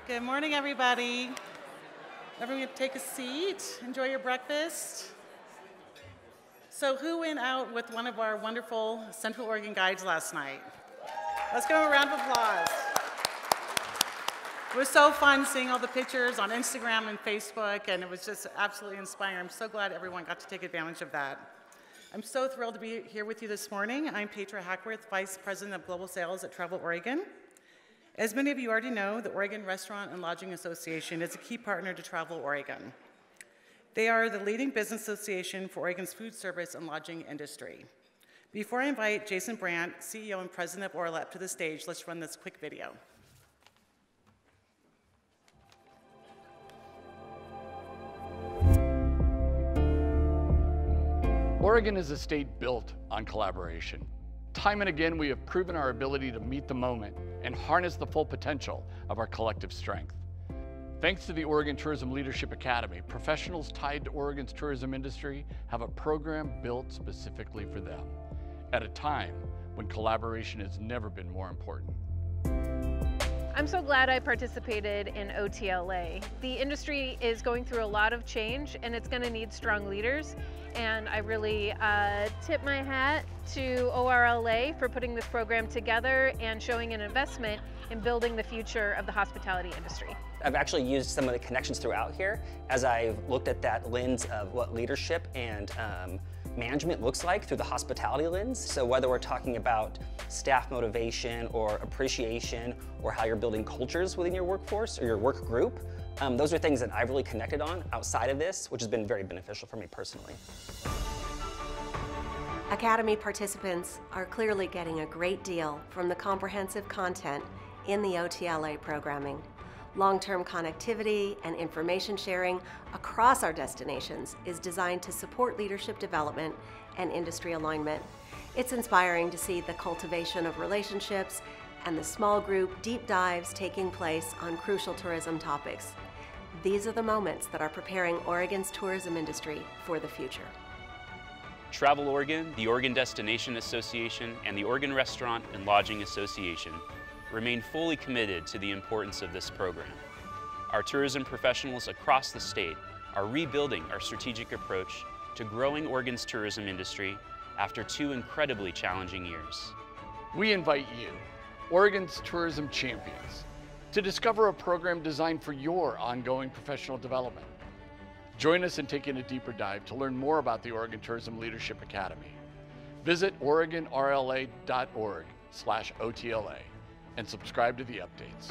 Good morning, everybody. Everyone take a seat, enjoy your breakfast. So who went out with one of our wonderful Central Oregon guides last night? Let's give them a round of applause. It was so fun seeing all the pictures on Instagram and Facebook, and it was just absolutely inspiring. I'm so glad everyone got to take advantage of that. I'm so thrilled to be here with you this morning. I'm Petra Hackworth, Vice President of Global Sales at Travel Oregon. As many of you already know, the Oregon Restaurant and Lodging Association is a key partner to Travel Oregon. They are the leading business association for Oregon's food service and lodging industry. Before I invite Jason Brandt, CEO and President of ORLAP, to the stage, let's run this quick video. Oregon is a state built on collaboration. Time and again, we have proven our ability to meet the moment and harness the full potential of our collective strength. Thanks to the Oregon Tourism Leadership Academy, professionals tied to Oregon's tourism industry have a program built specifically for them at a time when collaboration has never been more important. I'm so glad I participated in OTLA. The industry is going through a lot of change and it's going to need strong leaders. And I really tip my hat to ORLA for putting this program together and showing an investment in building the future of the hospitality industry. I've actually used some of the connections throughout here as I've looked at that lens of what leadership and management looks like through the hospitality lens. So whether we're talking about staff motivation or appreciation or how you're building cultures within your workforce or your work group, those are things that I've really connected on outside of this, which has been very beneficial for me personally. Academy participants are clearly getting a great deal from the comprehensive content in the OTLA programming. Long-term connectivity and information sharing across our destinations is designed to support leadership development and industry alignment. It's inspiring to see the cultivation of relationships and the small group deep dives taking place on crucial tourism topics. These are the moments that are preparing Oregon's tourism industry for the future. Travel Oregon, the Oregon Destination Association, and the Oregon Restaurant and Lodging Association remain fully committed to the importance of this program. Our tourism professionals across the state are rebuilding our strategic approach to growing Oregon's tourism industry after 2 incredibly challenging years. We invite you, Oregon's tourism champions, to discover a program designed for your ongoing professional development. Join us in taking a deeper dive to learn more about the Oregon Tourism Leadership Academy. Visit OregonRLA.org/OTLA and subscribe to the updates.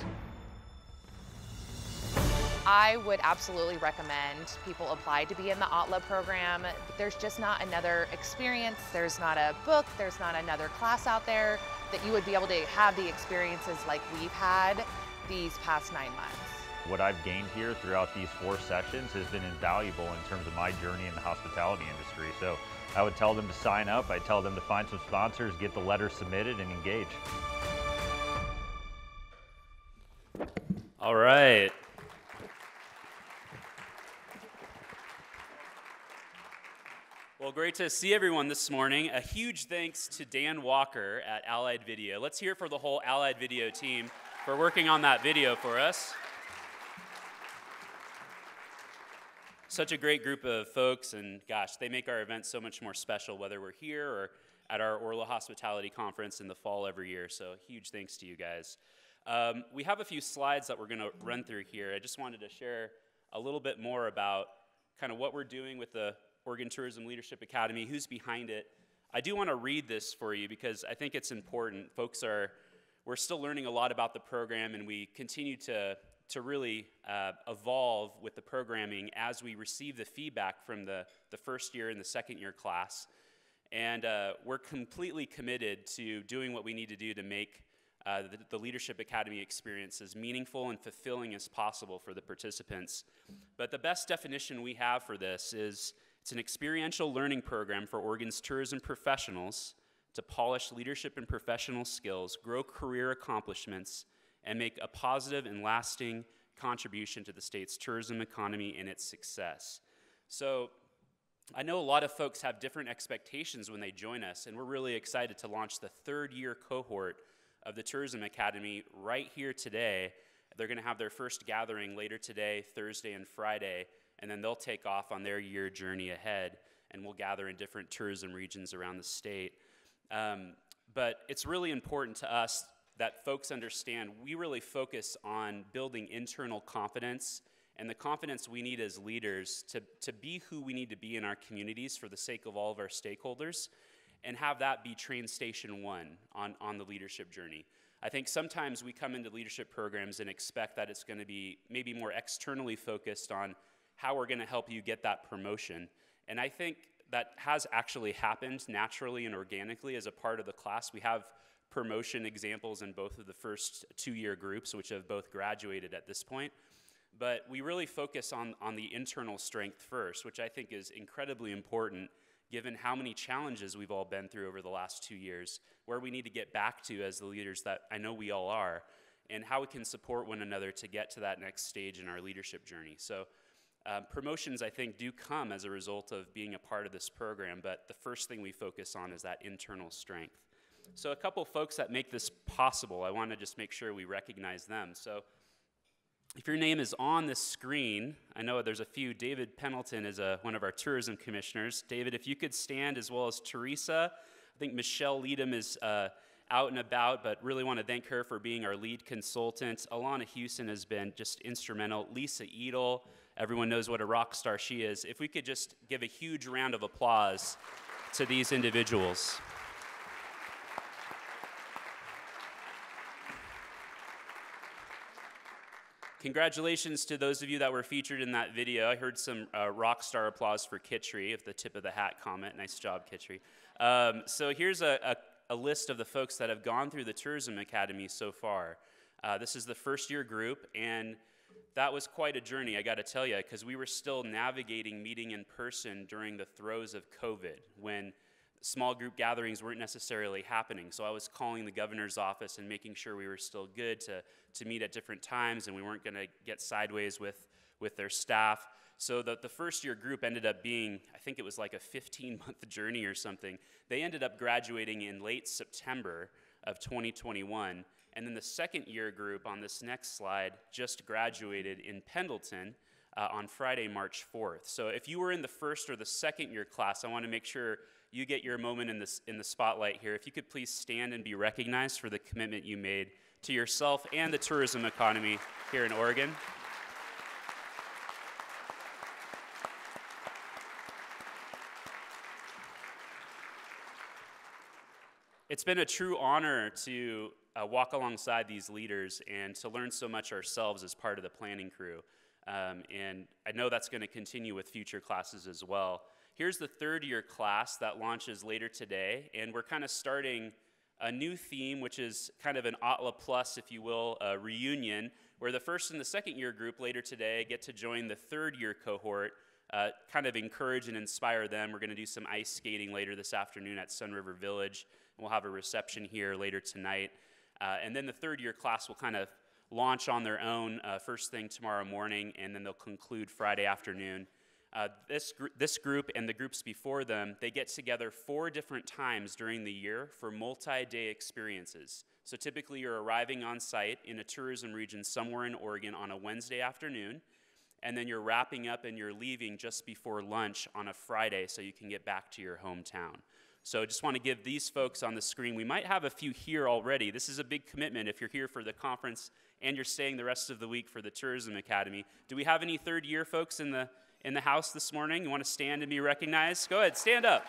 I would absolutely recommend people apply to be in the OTLA program. There's just not another experience, there's not a book, there's not another class out there that you would be able to have the experiences like we've had these past 9 months. What I've gained here throughout these 4 sessions has been invaluable in terms of my journey in the hospitality industry. So I would tell them to sign up, I'd tell them to find some sponsors, get the letter submitted, and engage. All right. Well, great to see everyone this morning. A huge thanks to Dan Walker at Allied Video. Let's hear it for the whole Allied Video team for working on that video for us. Such a great group of folks, and gosh, they make our events so much more special, whether we're here or at our Orla Hospitality Conference in the fall every year, so huge thanks to you guys. We have a few slides that we're going to run through here. I just wanted to share a little bit more about kind of what we're doing with the Oregon Tourism Leadership Academy, who's behind it. I do want to read this for you because I think it's important. We're still learning a lot about the program, and we continue to really evolve with the programming as we receive the feedback from the first year and the second year class. And we're completely committed to doing what we need to do to make the Leadership Academy experience as meaningful and fulfilling as possible for the participants. But the best definition we have for this is it's an experiential learning program for Oregon's tourism professionals to polish leadership and professional skills, grow career accomplishments, and make a positive and lasting contribution to the state's tourism economy and its success. So I know a lot of folks have different expectations when they join us, and we're really excited to launch the 3rd year cohort of the Tourism Academy right here today They're going to have their first gathering later today, Thursday and Friday, and then they'll take off on their year journey ahead, and we'll gather in different tourism regions around the state. But it's really important to us that folks understand we really focus on building internal confidence and the confidence we need as leaders to be who we need to be in our communities for the sake of all of our stakeholders, and have that be train station one on the leadership journey. I think sometimes we come into leadership programs and expect that it's going to be maybe more externally focused on how we're going to help you get that promotion. And I think that has actually happened naturally and organically as a part of the class. We have promotion examples in both of the first 2-year groups, which have both graduated at this point. But we really focus on the internal strength first, which I think is incredibly important given how many challenges we've all been through over the last 2 years, where we need to get back to as the leaders that I know we all are, and how we can support one another to get to that next stage in our leadership journey. So promotions, I think, do come as a result of being a part of this program, but the first thing we focus on is that internal strength. So a couple folks that make this possible, I want to just make sure we recognize them. So if your name is on this screen, I know there's a few. David Pendleton is one of our tourism commissioners. David, if you could stand, as well as Teresa. I think Michelle Leadham is out and about, but really want to thank her for being our lead consultant. Alana Houston has been just instrumental. Lisa Edel, everyone knows what a rock star she is. If we could just give a huge round of applause to these individuals. Congratulations to those of you that were featured in that video. I heard some rock star applause for Kitchery, if the tip of the hat comment. Nice job, Kitchery. So here's a list of the folks that have gone through the Tourism Academy so far. This is the first year group, and that was quite a journey, I got to tell you, because we were still navigating meeting in person during the throes of COVID, when small group gatherings weren't necessarily happening. So I was calling the governor's office and making sure we were still good to meet at different times, and we weren't going to get sideways with their staff. So the first year group ended up being, I think it was like a 15-month journey or something. They ended up graduating in late September of 2021. And then the second year group on this next slide just graduated in Pendleton on Friday, March 4th. So if you were in the first or the second year class, I want to make sure you get your moment in the spotlight here. If you could please stand and be recognized for the commitment you made to yourself and the tourism economy here in Oregon. It's been a true honor to walk alongside these leaders and to learn so much ourselves as part of the planning crew. And I know that's going to continue with future classes as well. Here's the third year class that launches later today, and we're kind of starting a new theme, which is kind of an ATLA Plus, if you will, a reunion, where the first and the second year group later today get to join the third year cohort, kind of encourage and inspire them. We're going to do some ice skating later this afternoon at Sun River Village, and we'll have a reception here later tonight. And then the third year class will kind of launch on their own first thing tomorrow morning, and then they'll conclude Friday afternoon. This group and the groups before them, they get together 4 different times during the year for multi-day experiences. So typically you're arriving on site in a tourism region somewhere in Oregon on a Wednesday afternoon, and then you're wrapping up and you're leaving just before lunch on a Friday so you can get back to your hometown. So I just want to give these folks on the screen, we might have a few here already. This is a big commitment if you're here for the conference and you're staying the rest of the week for the Tourism Academy. Do we have any third year folks in the house this morning? You want to stand and be recognized? Go ahead, stand up.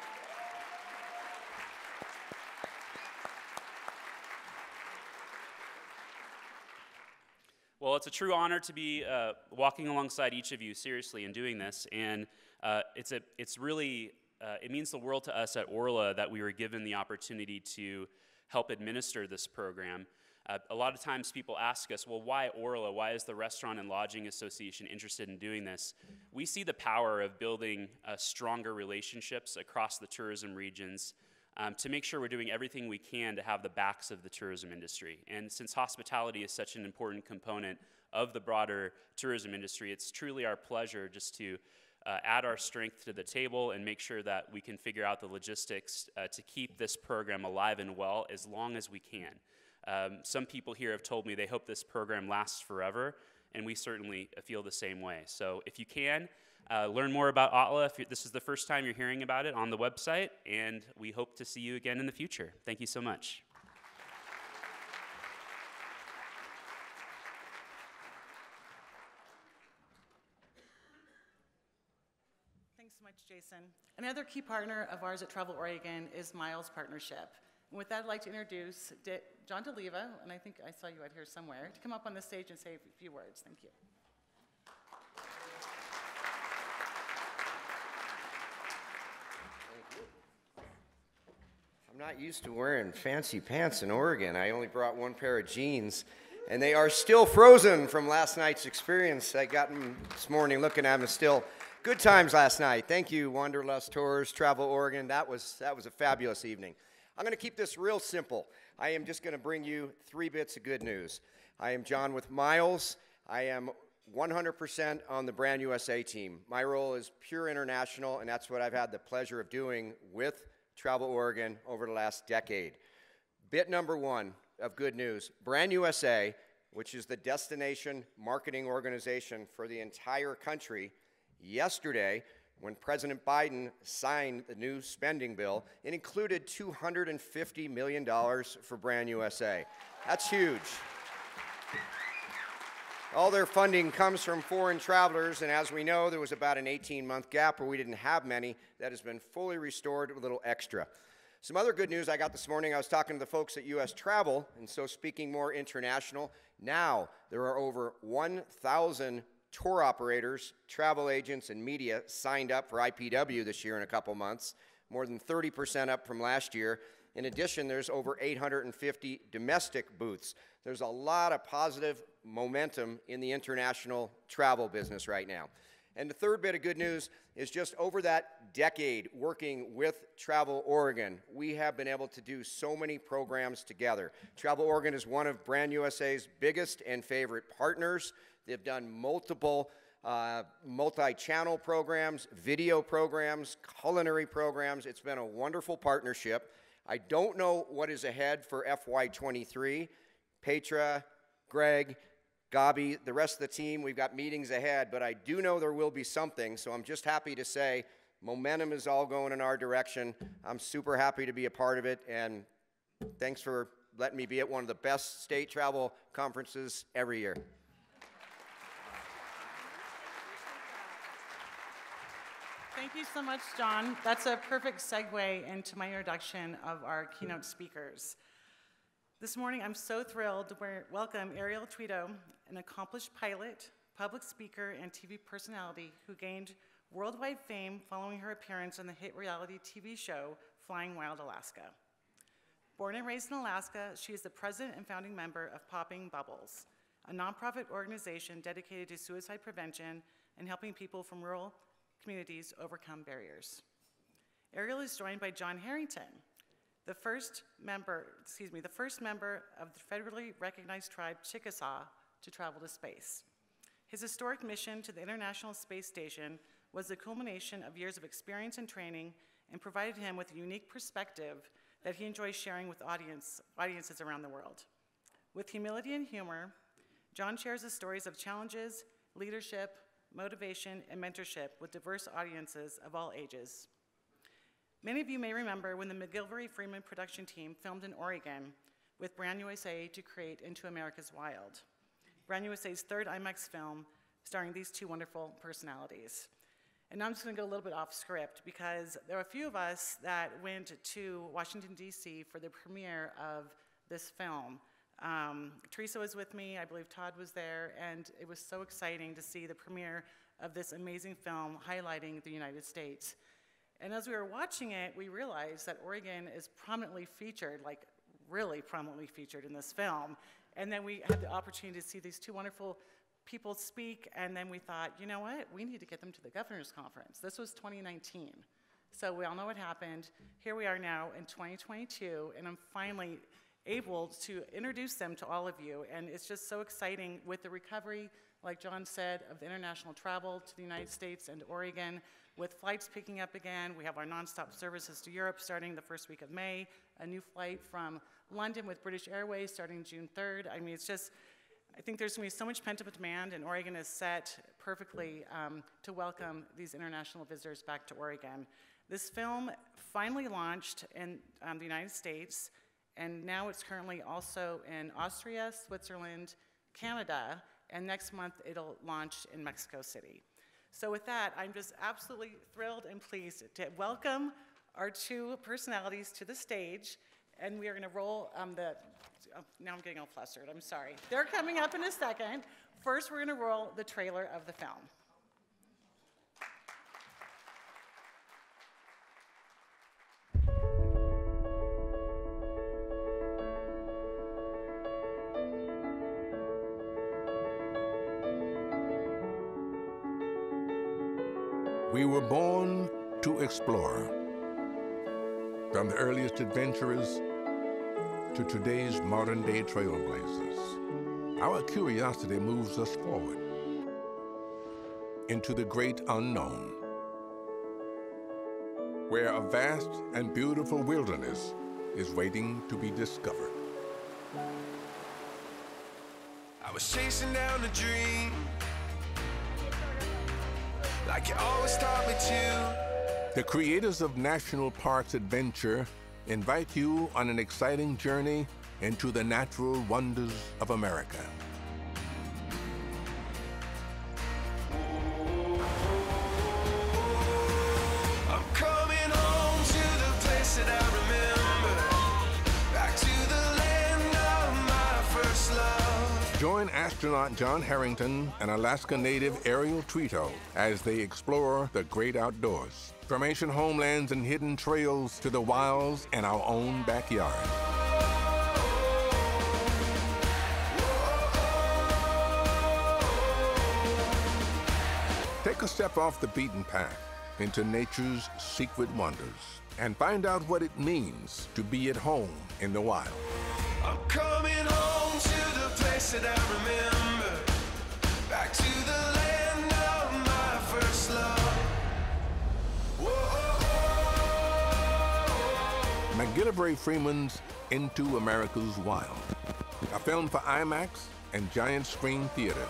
Well, it's a true honor to be walking alongside each of you, seriously, in doing this. And it's really, it means the world to us at Orla that we were given the opportunity to help administer this program. A lot of times people ask us, well, why Orla? Why is the Restaurant and Lodging Association interested in doing this? We see the power of building stronger relationships across the tourism regions to make sure we're doing everything we can to have the backs of the tourism industry. And since hospitality is such an important component of the broader tourism industry, it's truly our pleasure just to add our strength to the table and make sure that we can figure out the logistics to keep this program alive and well as long as we can. Some people here have told me they hope this program lasts forever, and we certainly feel the same way. So if you can, learn more about OTLA if this is the first time you're hearing about it on the website, and we hope to see you again in the future. Thank you so much. Thanks so much, Jason. Another key partner of ours at Travel Oregon is Miles Partnership. And with that, I'd like to introduce John DeLeva, and I think I saw you out here somewhere, to come up on the stage and say a few words. Thank you. I'm not used to wearing fancy pants in Oregon. I only brought one pair of jeans, and they are still frozen from last night's experience. I got them this morning looking at them. Still good times last night. Thank you, Wanderlust Tours, Travel Oregon. That was a fabulous evening. I'm going to keep this real simple. I am just going to bring you 3 bits of good news. I am John with Miles. I am 100% on the Brand USA team. My role is pure international, and that's what I've had the pleasure of doing with Travel Oregon over the last decade. Bit number 1 of good news, Brand USA, which is the destination marketing organization for the entire country, yesterday, when President Biden signed the new spending bill, it included $250 million for Brand USA. That's huge. All their funding comes from foreign travelers, and as we know, there was about an 18-month gap where we didn't have many. That has been fully restored with a little extra. Some other good news I got this morning, I was talking to the folks at US Travel, and so speaking more international, now there are over 1,000 tour operators, travel agents, and media signed up for IPW this year in a couple months, more than 30% up from last year. In addition, there's over 850 domestic booths. There's a lot of positive momentum in the international travel business right now. And the third bit of good news is just over that decade working with Travel Oregon, we have been able to do so many programs together. Travel Oregon is one of Brand USA's biggest and favorite partners. They've done multiple multi-channel programs, video programs, culinary programs. It's been a wonderful partnership. I don't know what is ahead for FY23. Petra, Greg, Gabi, the rest of the team, we've got meetings ahead, but I do know there will be something, so I'm just happy to say momentum is all going in our direction. I'm super happy to be a part of it, and thanks for letting me be at one of the best state travel conferences every year. Thank you so much, John. That's a perfect segue into my introduction of our keynote speakers. This morning, I'm so thrilled to welcome Ariel Tweedo, an accomplished pilot, public speaker, and TV personality who gained worldwide fame following her appearance on the hit reality TV show, Flying Wild Alaska. Born and raised in Alaska, she is the president and founding member of Popping Bubbles, a nonprofit organization dedicated to suicide prevention and helping people from rural communities overcome barriers. Ariel is joined by John Harrington, the first member of the federally recognized tribe Chickasaw to travel to space. His historic mission to the International Space Station was the culmination of years of experience and training and provided him with a unique perspective that he enjoys sharing with audiences around the world. With humility and humor, John shares the stories of challenges, leadership, motivation, and mentorship with diverse audiences of all ages. Many of you may remember when the McGilvery-Freeman production team filmed in Oregon with Brand USA to create Into America's Wild, Brand USA's third IMAX film starring these two wonderful personalities. And now I'm just going to go a little bit off script because there are a few of us that went to Washington, D.C. for the premiere of this film. Teresa was with me, I believe Todd was there, and it was so exciting to see the premiere of this amazing film highlighting the United States. And as we were watching it, we realized that Oregon is prominently featured, like really prominently featured in this film. And then we had the opportunity to see these two wonderful people speak, and then we thought, you know what, we need to get them to the governor's conference. This was 2019. So we all know what happened. Here we are now in 2022, and I'm finally able to introduce them to all of you. And it's just so exciting with the recovery, like John said, of the international travel to the United States and Oregon. With flights picking up again, we have our nonstop services to Europe starting the first week of May, a new flight from London with British Airways starting June 3rd. I mean, it's just, I think there's going to be so much pent-up demand, and Oregon is set perfectly to welcome these international visitors back to Oregon. This film finally launched in the United States, and now it's currently also in Austria, Switzerland, Canada, and next month it'll launch in Mexico City. So with that, I'm just absolutely thrilled and pleased to welcome our two personalities to the stage, and we are going to roll now I'm getting all flustered, I'm sorry. They're coming up in a second. First, we're going to roll the trailer of the film. We were born to explore. From the earliest adventurers to today's modern-day trailblazers, our curiosity moves us forward into the great unknown, where a vast and beautiful wilderness is waiting to be discovered. I was chasing down a dream, like you always taught me to. The creators of National Parks Adventure invite you on an exciting journey into the natural wonders of America. I'm coming home to the place that I remember, back to the land of my first love. Join astronaut John Harrington and Alaska native Ariel Trito as they explore the great outdoors, from ancient homelands and hidden trails to the wilds in our own backyard. Take a step off the beaten path into nature's secret wonders and find out what it means to be at home in the wild. I'm coming home to the place that I remember, back to the land of my first love. McGillivray Freeman's Into America's Wild, a film for IMAX and giant screen theaters.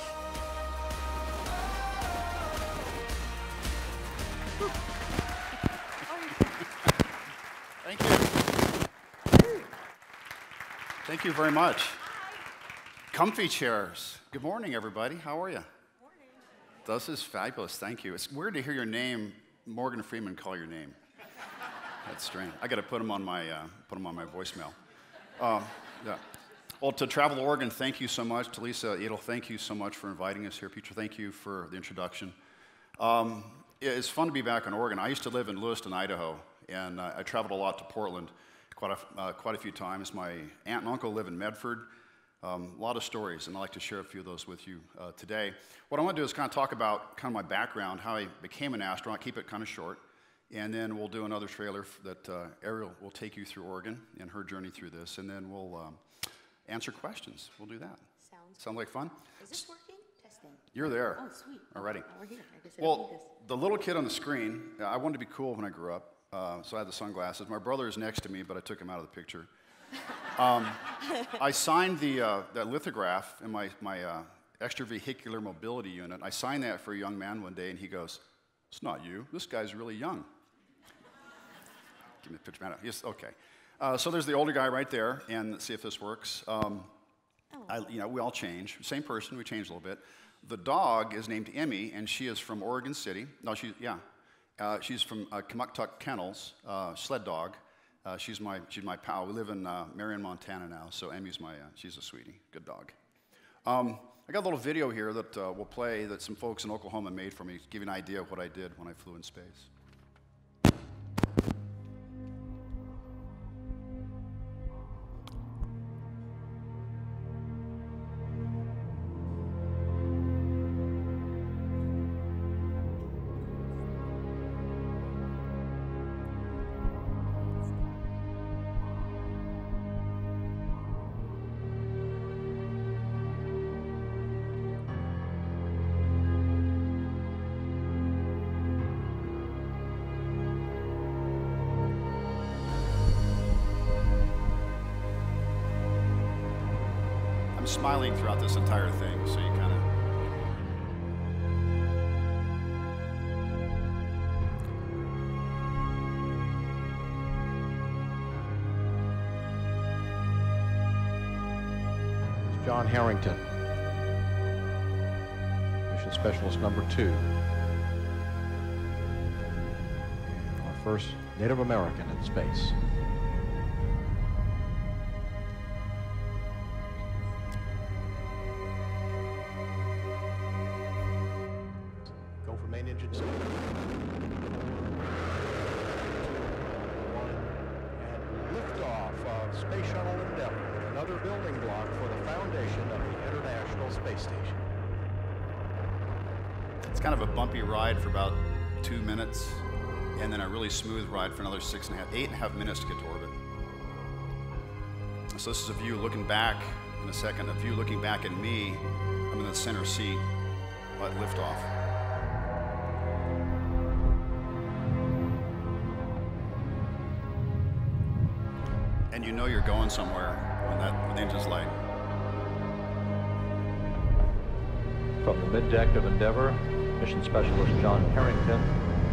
Thank you. Thank you very much. Comfy chairs. Good morning, everybody. How are you? Morning. This is fabulous. Thank you. It's weird to hear your name, Morgan Freeman, call your name. That's strange. I got to put them on my voicemail. Yeah. Well, to Travel Oregon, thank you so much. To Lisa Edel, thank you so much for inviting us here. Peter, thank you for the introduction. It's fun to be back in Oregon. I used to live in Lewiston, Idaho, and I traveled a lot to Portland quite a few times. My aunt and uncle live in Medford. A lot of stories, and I'd like to share a few of those with you today. What I want to do is kind of talk about kind of my background, how I became an astronaut, keep it kind of short, and then we'll do another trailer that Ariel will take you through Oregon and her journey through this, and then we'll answer questions. We'll do that. Sound like fun? Is this working? Testing. You're there. Oh, sweet. Alrighty. We're here. I guess I Well, don't need this. the little kid on the screen, I wanted to be cool when I grew up, so I had the sunglasses. My brother is next to me, but I took him out of the picture. I signed that lithograph in my extravehicular mobility unit. I signed that for a young man one day, and he goes, "It's not you. This guy's really young." Give me the picture, man. Yes, okay. So there's the older guy right there, and let's see if this works. We all change. Same person, we changed a little bit. The dog is named Emmy, and she is from Oregon City. No, she's from Kamuktuk Kennels, sled dog. She's my pal. We live in Marion, Montana now, so Emmy's she's a sweetie, good dog. I got a little video here that we'll play that some folks in Oklahoma made for me to give you an idea of what I did when I flew in space. I'm smiling throughout this entire thing, so you kind of. John Harrington, Mission Specialist number 2. Our first Native American in space. Go for main engine start. And liftoff of Space Shuttle Endeavour. Another building block for the foundation of the International Space Station. It's kind of a bumpy ride for about 2 minutes, and then a really smooth ride for another 8.5 minutes to get to orbit. So this is a view looking back in a second, a view looking back at me. I'm in the center seat at liftoff. And you know you're going somewhere when the engine's light. From the middeck of Endeavour, Mission Specialist John Harrington,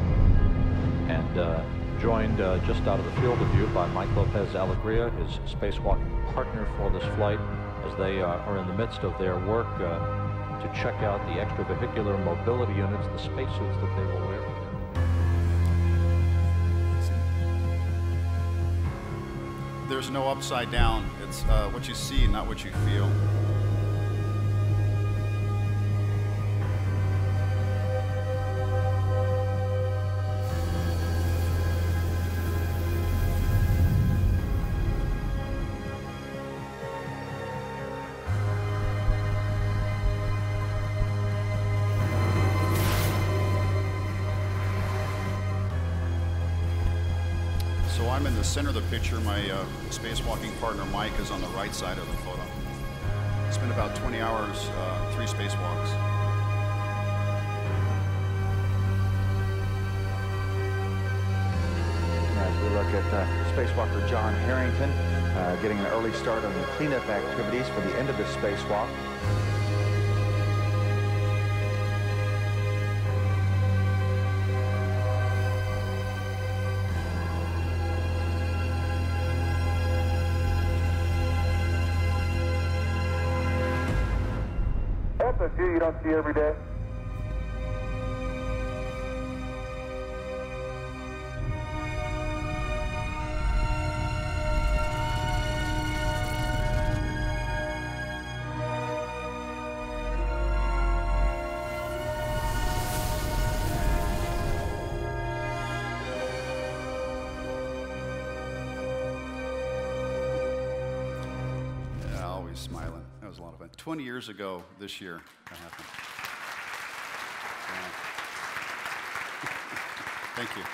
and joined just out of the field of view by Mike Lopez Alegria, his spacewalking partner for this flight, as they are in the midst of their work to check out the extravehicular mobility units, the spacesuits that they will wear. There's no upside down. It's what you see, not what you feel. So I'm in the center of the picture. My spacewalking partner, Mike, is on the right side of the photo. It's been about 20 hours, 3 spacewalks. As we look at spacewalker John Harrington, getting an early start on the cleanup activities for the end of this spacewalk. That's a view you don't see every day. Smiling. That was a lot of fun. 20 years ago this year that happened. Thank you.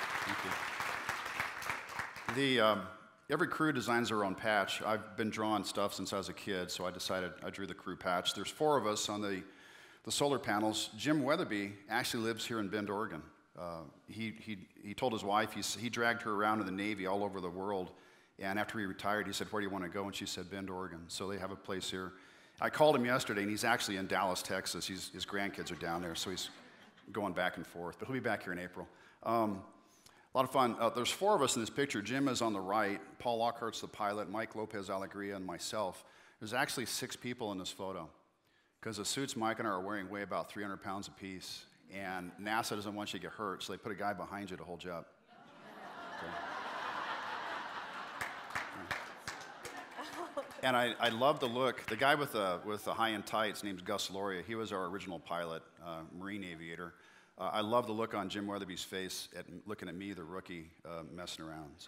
Thank you. Every crew designs their own patch. I've been drawing stuff since I was a kid, so I drew the crew patch. There's 4 of us on the solar panels. Jim Weatherby actually lives here in Bend, Oregon. He told his wife, he dragged her around in the Navy all over the world. And after he retired, he said, "Where do you want to go?" And she said, "Bend, Oregon." So they have a place here. I called him yesterday, and he's actually in Dallas, Texas. His grandkids are down there, so he's going back and forth. But he'll be back here in April. A lot of fun. There's 4 of us in this picture. Jim is on the right. Paul Lockhart's the pilot. Mike Lopez Alegria, and myself. There's actually 6 people in this photo, because the suits Mike and I are wearing weigh about 300 pounds apiece. And NASA doesn't want you to get hurt, so they put a guy behind you to hold you up. Okay. And I love the look. The guy with the high-end tights, name's Gus Loria. He was our original pilot, Marine aviator. I love the look on Jim Weatherby's face at looking at me, the rookie, messing around. So,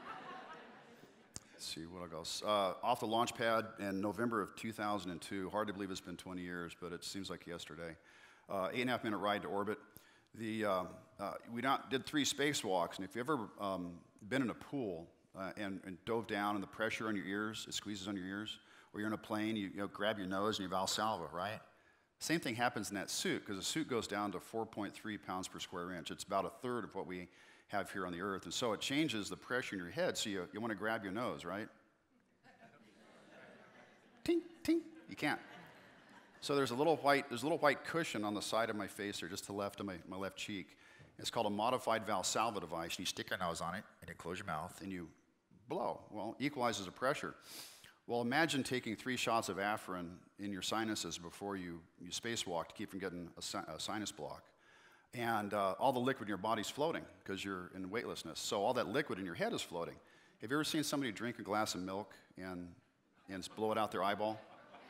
let's see what else. Off the launch pad in November of 2002. Hard to believe it's been 20 years, but it seems like yesterday. 8.5 minute ride to orbit. We did 3 spacewalks, and if you've ever been in a pool, and dove down, and the pressure on your ears, it squeezes on your ears, or you're in a plane, you grab your nose and you Valsalva, right? Same thing happens in that suit, because the suit goes down to 4.3 pounds per square inch. It's about 1/3 of what we have here on the Earth, and so it changes the pressure in your head, so you want to grab your nose, right? Tink, tink, You can't. So there's a little white cushion on the side of my face, or just to the left of my left cheek. It's called a modified Valsalva device. And you stick your nose on it, and you close your mouth, and you blow. Well, equalizes the pressure. Well, imagine taking 3 shots of Afrin in your sinuses before you spacewalk to keep from getting a sinus block. And all the liquid in your body's floating because you're in weightlessness. So all that liquid in your head is floating. Have you ever seen somebody drink a glass of milk and blow it out their eyeball?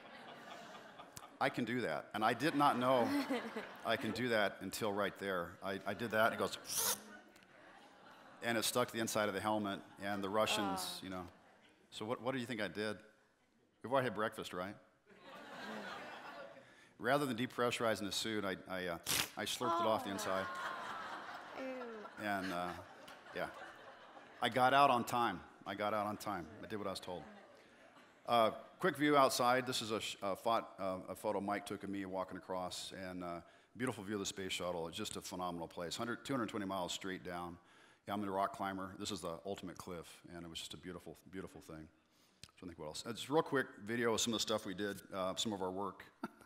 I can do that. And I did not know I can do that until right there. I did that, and it goes, and it stuck to the inside of the helmet, and the Russians, you know. So what do you think I did? We've already had breakfast, right? Rather than depressurizing the suit, I slurped it off the inside. And yeah, I got out on time. I did what I was told. Quick view outside. This is a photo Mike took of me walking across, and beautiful view of the space shuttle. It's just a phenomenal place. 220 miles straight down. Yeah, I'm a rock climber. This is the ultimate cliff, and it was just a beautiful, beautiful thing. So I think what else? It's a real quick video of some of the stuff we did, some of our work.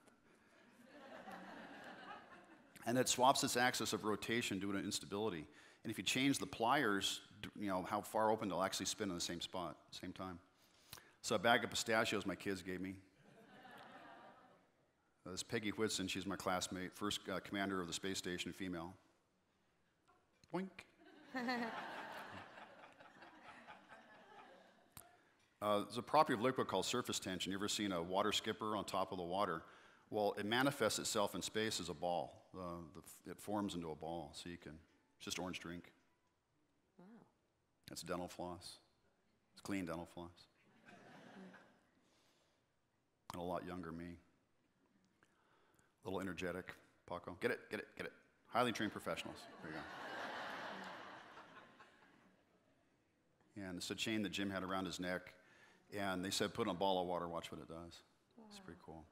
And it swaps its axis of rotation due to instability. And if you change the pliers, you know, how far open they'll actually spin in the same spot, same time. So a bag of pistachios my kids gave me. This is Peggy Whitson, she's my classmate, first commander of the space station, female. Boink. There's a property of liquid called surface tension. You ever seen a water skipper on top of the water? Well, it manifests itself in space as a ball. It forms into a ball, so you can, it's just orange drink. Wow. That's dental floss. It's clean dental floss. And a lot younger me. A little energetic, Paco. Get it. Highly trained professionals. There you go. And it's a chain that Jim had around his neck. And they said, put in a ball of water, watch what it does. Wow. It's pretty cool.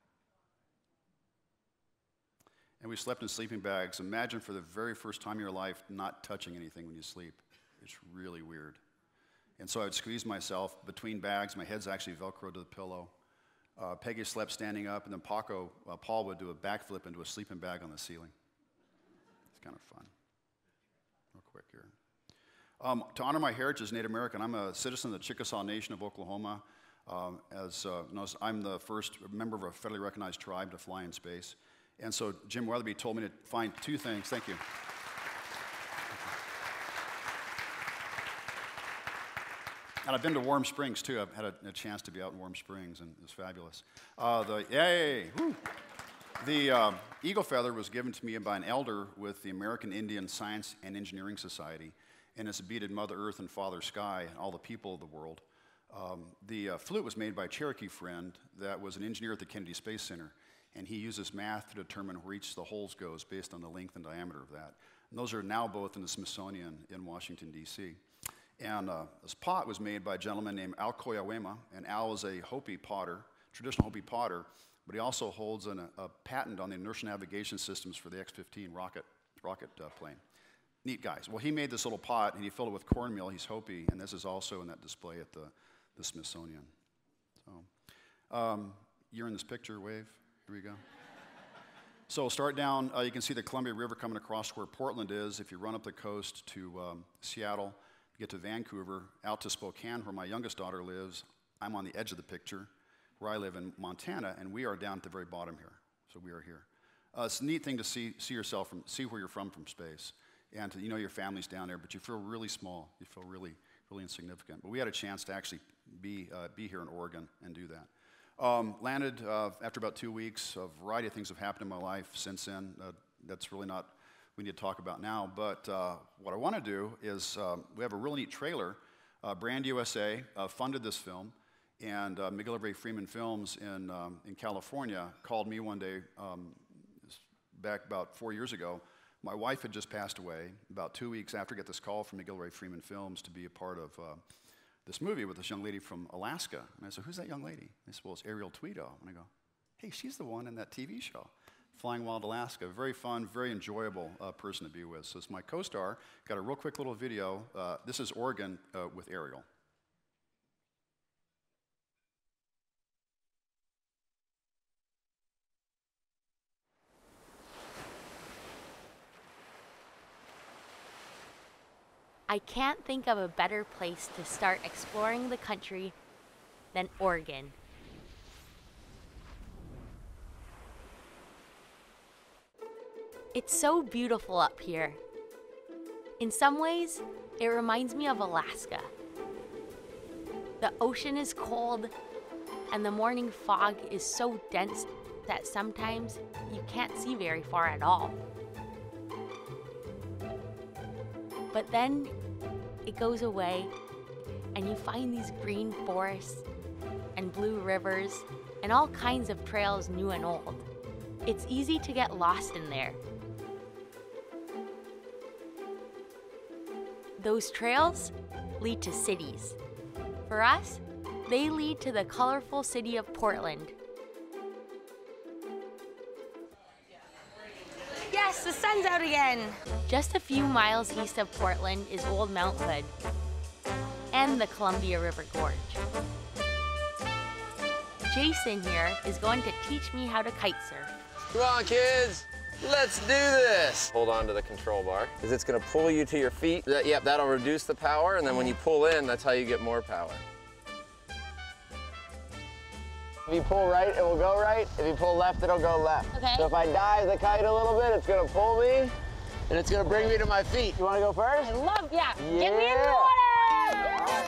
And we slept in sleeping bags. Imagine for the very first time in your life not touching anything when you sleep. It's really weird. And so I would squeeze myself between bags. My head's actually Velcroed to the pillow. Peggy slept standing up, and then Paul would do a backflip into a sleeping bag on the ceiling. It's kind of fun. Real quick here. To honor my heritage as Native American, I'm a citizen of the Chickasaw Nation of Oklahoma. I'm the first member of a federally recognized tribe to fly in space. And so Jim Weatherby told me to find 2 things. Thank you. And I've been to Warm Springs, too. I've had a chance to be out in Warm Springs, and it was fabulous. The eagle feather was given to me by an elder with the American Indian Science and Engineering Society, and it's beaded Mother Earth and Father Sky and all the people of the world. The flute was made by a Cherokee friend that was an engineer at the Kennedy Space Center, and he uses math to determine where each of the holes goes based on the length and diameter of that. And those are now both in the Smithsonian in Washington, D.C. And this pot was made by a gentleman named Al Koyawema, and Al is a Hopi potter, traditional Hopi potter, but he also holds a patent on the inertial navigation systems for the X-15 rocket plane. Neat guys. Well, he made this little pot, and he filled it with cornmeal. He's Hopi, and this is also in that display at the Smithsonian. So, you're in this picture, wave. Here we go. So start down. You can see the Columbia River coming across where Portland is. If you run up the coast to Seattle, you get to Vancouver, out to Spokane, where my youngest daughter lives. I'm on the edge of the picture, where I live in Montana, and we are down at the very bottom here. So we are here. It's a neat thing to see where you're from space, and to, your family's down there, but you feel really small. You feel really, really insignificant. But we had a chance to actually be here in Oregon and do that. Landed after about 2 weeks. A variety of things have happened in my life since then. That's really not we need to talk about now. But what I want to do is we have a really neat trailer. Brand USA funded this film, and McGillivray Freeman Films in California called me one day back about 4 years ago. My wife had just passed away. About 2 weeks after I got this call from McGillivray Freeman Films to be a part of this movie with this young lady from Alaska. And I said, who's that young lady? They said, well, it's Ariel Tweedo. And I go, hey, she's the one in that TV show, Flying Wild Alaska. Very fun, very enjoyable person to be with. So it's my co-star. Got a real quick little video. This is Oregon with Ariel. I can't think of a better place to start exploring the country than Oregon. It's so beautiful up here. In some ways, it reminds me of Alaska. The ocean is cold, and the morning fog is so dense that sometimes you can't see very far at all. But then it goes away, and you find these green forests and blue rivers and all kinds of trails new and old. It's easy to get lost in there. Those trails lead to cities. For us, they lead to the colorful city of Portland. Yes, the sun's out again. Just a few miles east of Portland is Old Mount Hood and the Columbia River Gorge. Jason here is going to teach me how to kite surf. Come on, kids. Let's do this. Hold on to the control bar, because it's going to pull you to your feet. Yep, that'll reduce the power, and then when you pull in, that's how you get more power. If you pull right, it will go right. If you pull left, it'll go left. Okay. So if I dive the kite a little bit, it's going to pull me, and it's going to bring me to my feet. You want to go first? I love, yeah. Yeah. Get me in the water!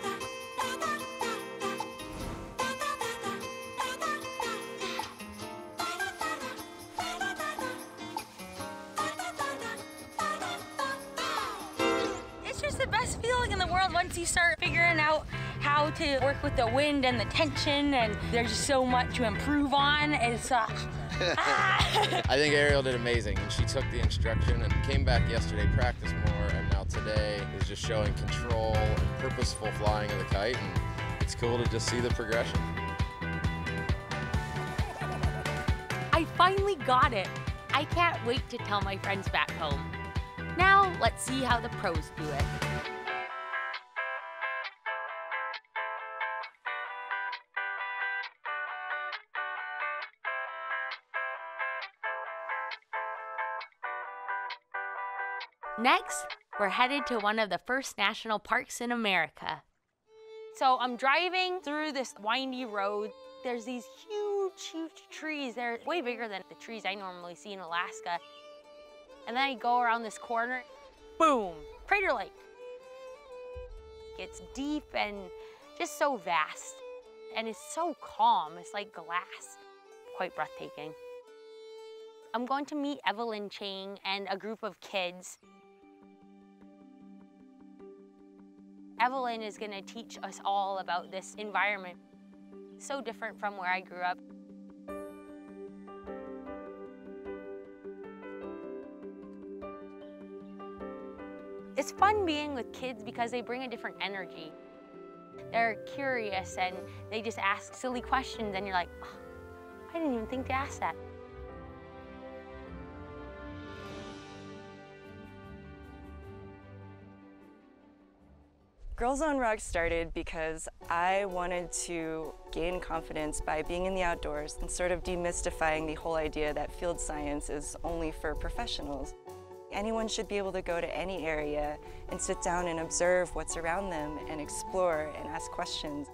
It's just the best feeling in the world once you start figuring out how to work with the wind and the tension, and there's so much to improve on. It's I think Ariel did amazing, and she took the instruction and came back yesterday, practiced more, and now today is just showing control and purposeful flying of the kite, and it's cool to just see the progression. I finally got it. I can't wait to tell my friends back home. Now, let's see how the pros do it. Next, we're headed to one of the first national parks in America. So I'm driving through this windy road. There's these huge trees. They're way bigger than the trees I normally see in Alaska. And then I go around this corner, boom, Crater Lake. It's deep and just so vast. And it's so calm, it's like glass. Quite breathtaking. I'm going to meet Evelyn Chang and a group of kids. Evelyn is going to teach us all about this environment. So different from where I grew up. It's fun being with kids because they bring a different energy. They're curious and they just ask silly questions and you're like, oh, I didn't even think to ask that. Girls on Rock started because I wanted to gain confidence by being in the outdoors and sort of demystifying the whole idea that field science is only for professionals. Anyone should be able to go to any area and sit down and observe what's around them and explore and ask questions.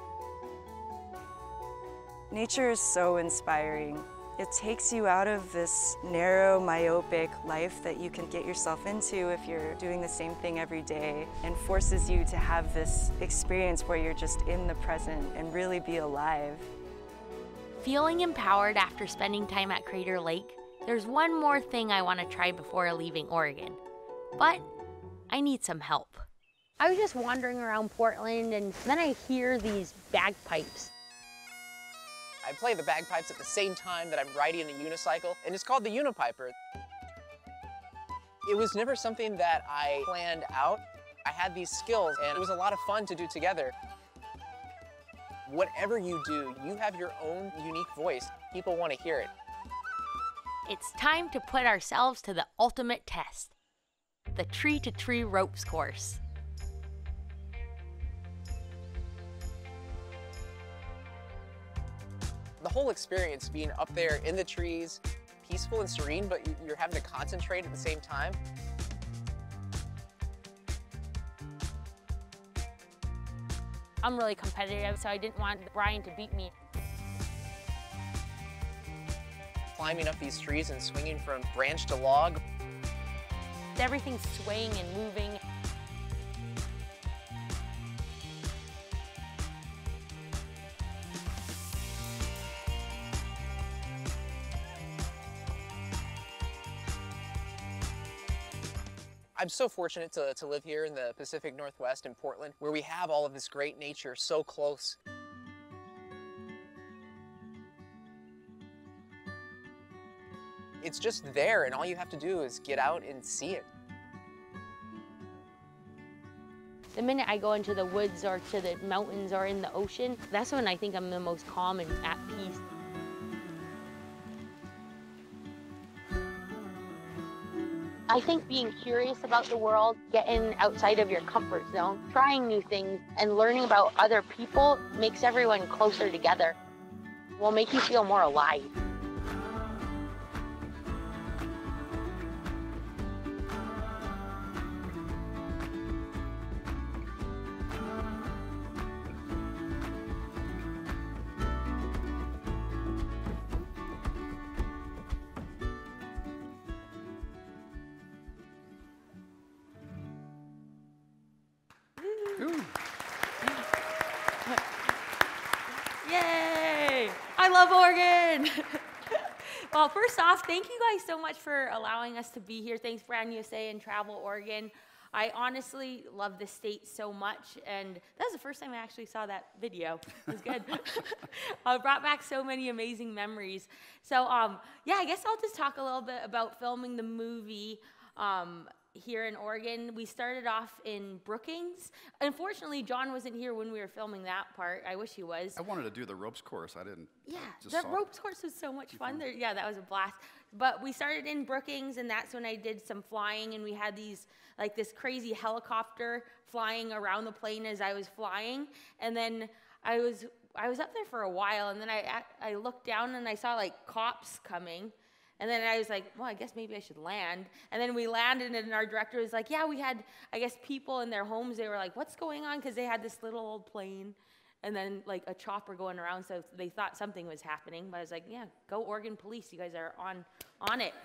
Nature is so inspiring. It takes you out of this narrow, myopic life that you can get yourself into if you're doing the same thing every day, and forces you to have this experience where you're just in the present and really be alive. Feeling empowered after spending time at Crater Lake, there's one more thing I want to try before leaving Oregon. But I need some help. I was just wandering around Portland and then I hear these bagpipes. I play the bagpipes at the same time that I'm riding a unicycle, and it's called the Unipiper. It was never something that I planned out. I had these skills, and it was a lot of fun to do together. Whatever you do, you have your own unique voice. People want to hear it. It's time to put ourselves to the ultimate test, the tree-to-tree ropes course. The whole experience being up there in the trees, peaceful and serene, but you're having to concentrate at the same time. I'm really competitive, so I didn't want Brian to beat me. Climbing up these trees and swinging from branch to log. Everything's swaying and moving. I'm so fortunate to live here in the Pacific Northwest in Portland, where we have all of this great nature so close. It's just there, and all you have to do is get out and see it. The minute I go into the woods or to the mountains or in the ocean, that's when I think I'm the most calm and at peace. I think being curious about the world, getting outside of your comfort zone, trying new things, and learning about other people makes everyone closer together. Will make you feel more alive. Yay! I love Oregon! Well, first off, thank you guys so much for allowing us to be here. Thanks, Brand USA and Travel Oregon. I honestly love this state so much, and that was the first time I actually saw that video. It was good. It brought back so many amazing memories. So, yeah, I guess I'll just talk a little bit about filming the movie here in Oregon. We started off in Brookings. Unfortunately, John wasn't here when we were filming that part. I wish he was. I wanted to do the ropes course. I didn't. Yeah, the ropes course was so much fun. Yeah, that was a blast. But we started in Brookings, and that's when I did some flying, and we had these, like this crazy helicopter flying around the plane as I was flying. And then I was up there for a while, and then I looked down and I saw like cops coming. And then I was like, well, I guess maybe I should land. And then we landed, and our director was like, yeah, we had, I guess, people in their homes. They were like, what's going on? Because they had this little old plane and then like a chopper going around, so they thought something was happening. But I was like, yeah, go Oregon Police. You guys are on it.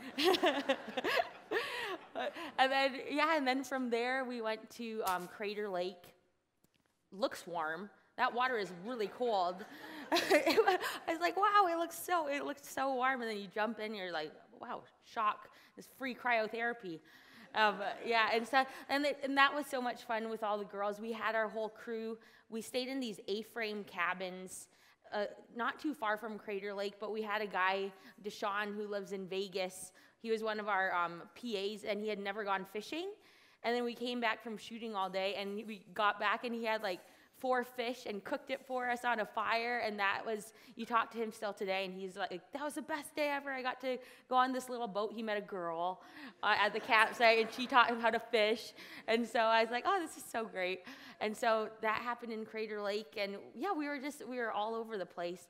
And then, yeah, and then from there we went to Crater Lake. Looks warm. That water is really cold. I was like, wow, it looks so warm. And then you jump in, you're like, wow, shock. This free cryotherapy. Yeah, and that was so much fun with all the girls. We had our whole crew. We stayed in these A-frame cabins, not too far from Crater Lake, but we had a guy, Deshaun, who lives in Vegas. He was one of our PAs, and he had never gone fishing. And then we came back from shooting all day, and we got back, and he had like 4 fish and cooked it for us on a fire. And that was, you talk to him still today, and he's like, that was the best day ever. I got to go on this little boat. He met a girl at the campsite, and she taught him how to fish. And so I was like, oh, this is so great. And so that happened in Crater Lake, and yeah, we were all over the place.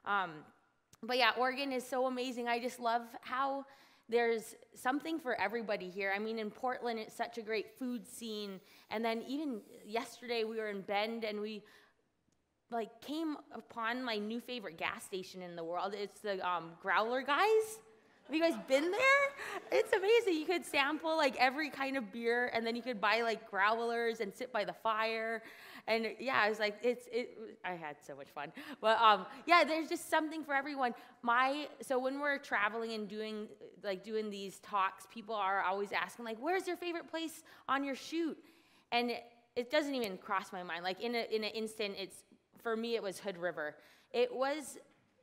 But yeah, Oregon is so amazing. I just love how there's something for everybody here. I mean, in Portland, it's such a great food scene. And then even yesterday, we were in Bend, and we like came upon my new favorite gas station in the world. It's the Growler Guys. Have you guys been there? It's amazing. You could sample like every kind of beer, and then you could buy like growlers and sit by the fire. And yeah, I was like, I had so much fun. But yeah, there's just something for everyone. So when we're traveling and doing these talks, people are always asking like, where's your favorite place on your shoot? And it doesn't even cross my mind. Like in an instant, for me, it was Hood River. It was,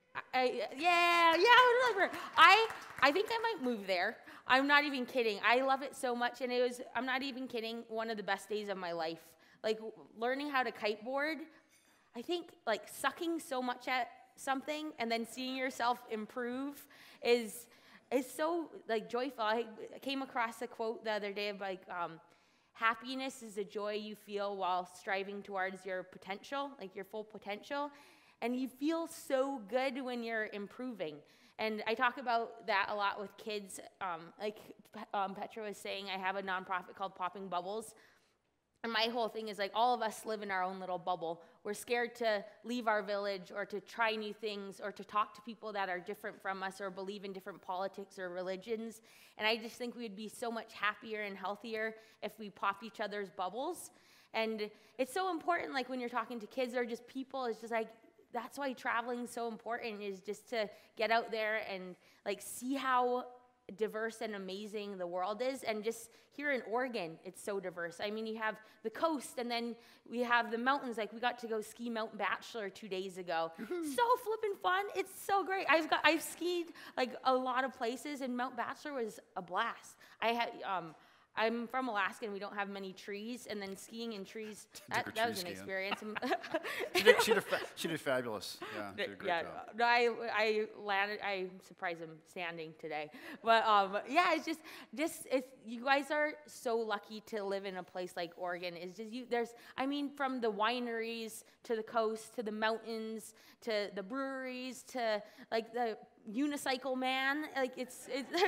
yeah, Hood River. I think I might move there. I'm not even kidding. I love it so much, and I'm not even kidding, one of the best days of my life. Like learning how to kiteboard, I think like sucking so much at something and then seeing yourself improve is so like joyful. I came across a quote the other day of like, happiness is a joy you feel while striving towards your potential, like your full potential. And you feel so good when you're improving. And I talk about that a lot with kids. Like Petra was saying, I have a nonprofit called Popping Bubbles. And my whole thing is like all of us live in our own little bubble. We're scared to leave our village or to try new things or to talk to people that are different from us or believe in different politics or religions. And I just think we would be so much happier and healthier if we popped each other's bubbles. And it's so important, like when you're talking to kids or just people, it's just like, that's why traveling is so important, is just to get out there and like see how diverse and amazing the world is. And just here in Oregon, it's so diverse. I mean, you have the coast, and then we have the mountains. Like, we got to go ski Mount Bachelor 2 days ago. So flippin' fun. It's so great. I've skied like a lot of places, and Mount Bachelor was a blast. I'm from Alaska, and we don't have many trees, and then skiing in trees, that was an experience. she did fabulous. Yeah, did a great job. No, I landed, I surprised him standing today. But yeah, it's just you guys are so lucky to live in a place like Oregon. It's just I mean, from the wineries to the coast to the mountains to the breweries to like the unicycle man, like it's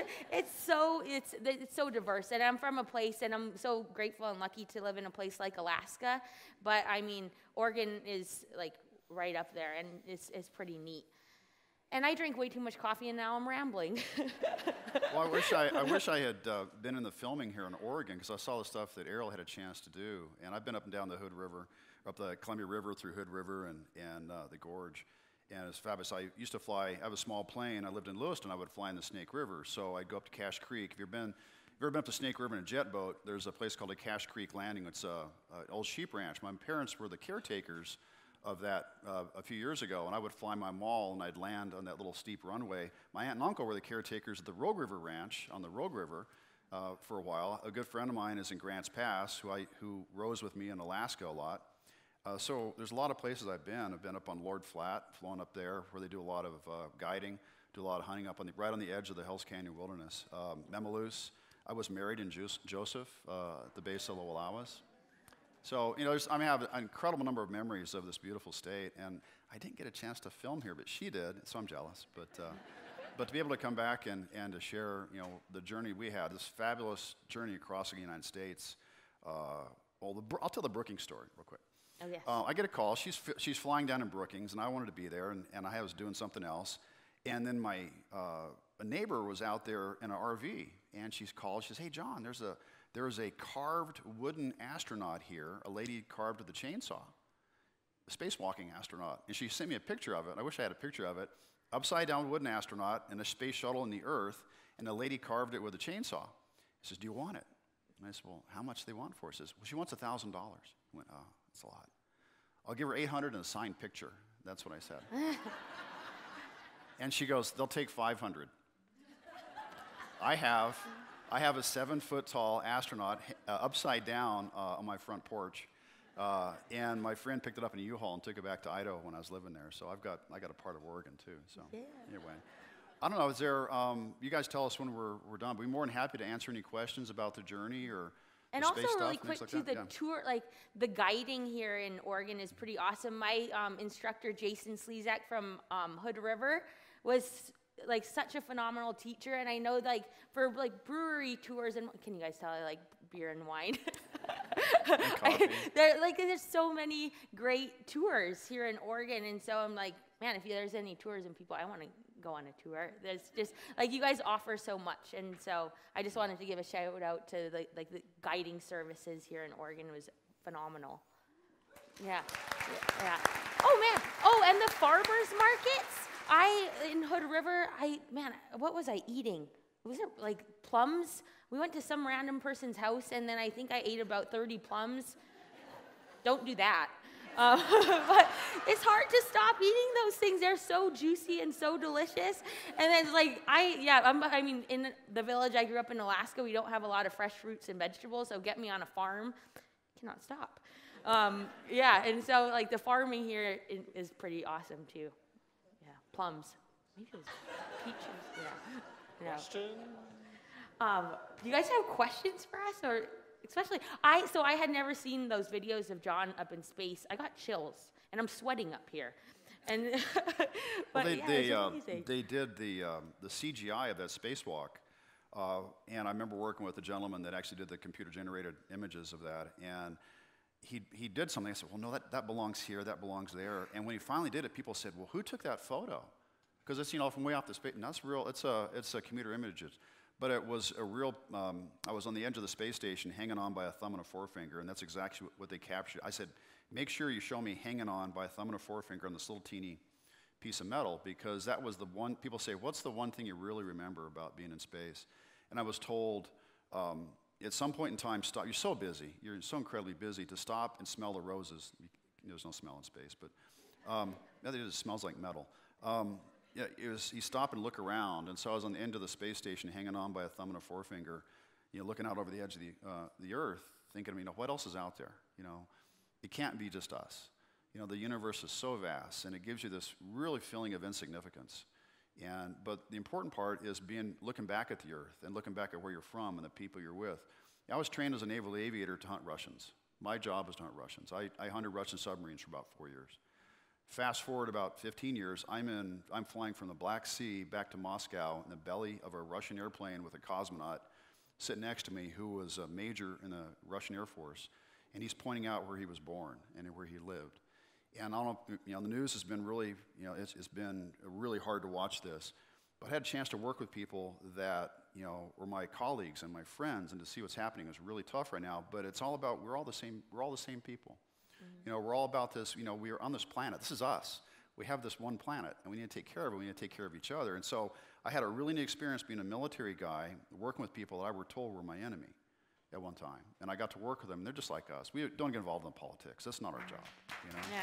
so diverse. And I'm from a place, and I'm so grateful and lucky to live in a place like Alaska, but I mean, Oregon is like right up there, and it's pretty neat. And I drink way too much coffee, and now I'm rambling. Well, I wish I had been in the filming here in Oregon, because I saw the stuff that Ariel had a chance to do. And I've been up and down the Hood River, up the Columbia River through Hood River and the Gorge. And it's fabulous. I used to fly, I have a small plane. I lived in Lewiston. I would fly in the Snake River. So I'd go up to Cache Creek. If you've ever been up to Snake River in a jet boat, there's a place called a Cache Creek Landing. It's an old sheep ranch. My parents were the caretakers of that a few years ago, and I would fly my mall, and I'd land on that little steep runway. My aunt and uncle were the caretakers of the Rogue River Ranch on the Rogue River for a while. A good friend of mine is in Grants Pass, who rows with me in Alaska a lot. So there's a lot of places I've been. I've been up on Lord Flat, flown up there, where they do a lot of guiding, do a lot of hunting up on right on the edge of the Hells Canyon Wilderness. Memaloose. I was married in Joseph at the base of the Wallowas. So, you know, I have an incredible number of memories of this beautiful state, and I didn't get a chance to film here, but she did, so I'm jealous. But to be able to come back and to share, you know, the journey we had, this fabulous journey across the United States. I'll tell the Brookings story real quick. Oh, yes. I get a call. She's flying down in Brookings, and I wanted to be there, and I was doing something else. And then a neighbor was out there in an RV, and she's called. She says, "Hey, John, there is a carved wooden astronaut here, a lady carved with a chainsaw, a spacewalking astronaut." And she sent me a picture of it. I wish I had a picture of it. Upside down wooden astronaut in a space shuttle in the Earth, and the lady carved it with a chainsaw. She says, "Do you want it?" And I said, "Well, how much do they want for it?" She says, "Well, she wants $1,000. I went, "Oh, that's a lot. I'll give her $800 and a signed picture." That's what I said. And she goes, "They'll take $500. I have a 7-foot-tall astronaut upside down on my front porch, and my friend picked it up in a U-Haul and took it back to Idaho when I was living there. So I got a part of Oregon too. So anyway, I don't know. Is there? You guys tell us when we're done. We'd be more than happy to answer any questions about the journey or. And the also space really stuff, quick like too, that. the tour, like the guiding here in Oregon is pretty awesome. My instructor, Jason Slezak from Hood River, was like such a phenomenal teacher. And I know like for like brewery tours, and can you guys tell I like beer and wine? And coffee. There's so many great tours here in Oregon. And so I'm like, man, if there's any tourism people, I want to go on a tour. There's just like you guys offer so much, and so I just wanted to give a shout out to the guiding services here in Oregon. It was phenomenal. Yeah. Oh man. Oh, and the farmers markets. In Hood River. What was I eating? Was it like plums? We went to some random person's house, and then I think I ate about 30 plums. Don't do that. But it's hard to stop eating those things. They're so juicy and so delicious. And then in the village I grew up in Alaska, we don't have a lot of fresh fruits and vegetables, so get me on a farm, cannot stop. And so like the farming here is pretty awesome too. Yeah, plums. Maybe it was peaches. Yeah. Question? Do you guys have questions for us, or? Especially, I had never seen those videos of John up in space. I got chills, and I'm sweating up here. And they did the CGI of that spacewalk, and I remember working with a gentleman that actually did the computer-generated images of that. And he did something. I said, well, no, that belongs here, that belongs there. And when he finally did it, people said, well, who took that photo? Because it's, from way off the space, and that's real, it's a computer images. But it was a real, I was on the edge of the space station hanging on by a thumb and a forefinger, and that's exactly what they captured. I said, make sure you show me hanging on by a thumb and a forefinger on this little teeny piece of metal, because that was the one, people say, what's the one thing you really remember about being in space? And I was told, at some point in time, stop, you're so busy, you're so incredibly busy, to stop and smell the roses. There's no smell in space, but it smells like metal. Yeah, he stopped and looked around, and so I was on the end of the space station hanging on by a thumb and a forefinger, looking out over the edge of the Earth, thinking, what else is out there? It can't be just us. The universe is so vast, and it gives you this really feeling of insignificance. But the important part is looking back at the Earth and looking back at where you're from and the people you're with. I was trained as a naval aviator to hunt Russians. My job was to hunt Russians. I hunted Russian submarines for about 4 years. Fast forward about 15 years, I'm flying from the Black Sea back to Moscow in the belly of a Russian airplane with a cosmonaut sitting next to me who was a major in the Russian Air Force, and he's pointing out where he was born and where he lived. And I don't know, the news has been really, it's been really hard to watch this, but I had a chance to work with people that, were my colleagues and my friends, and to see what's happening is really tough right now, but it's all about, we're all the same people. We're all about this, we are on this planet. This is us. We have this one planet, and we need to take care of it. We need to take care of each other. And so I had a really neat experience being a military guy, working with people that I were told were my enemy at one time. And I got to work with them. They're just like us. We don't get involved in politics. That's not our job, Yeah.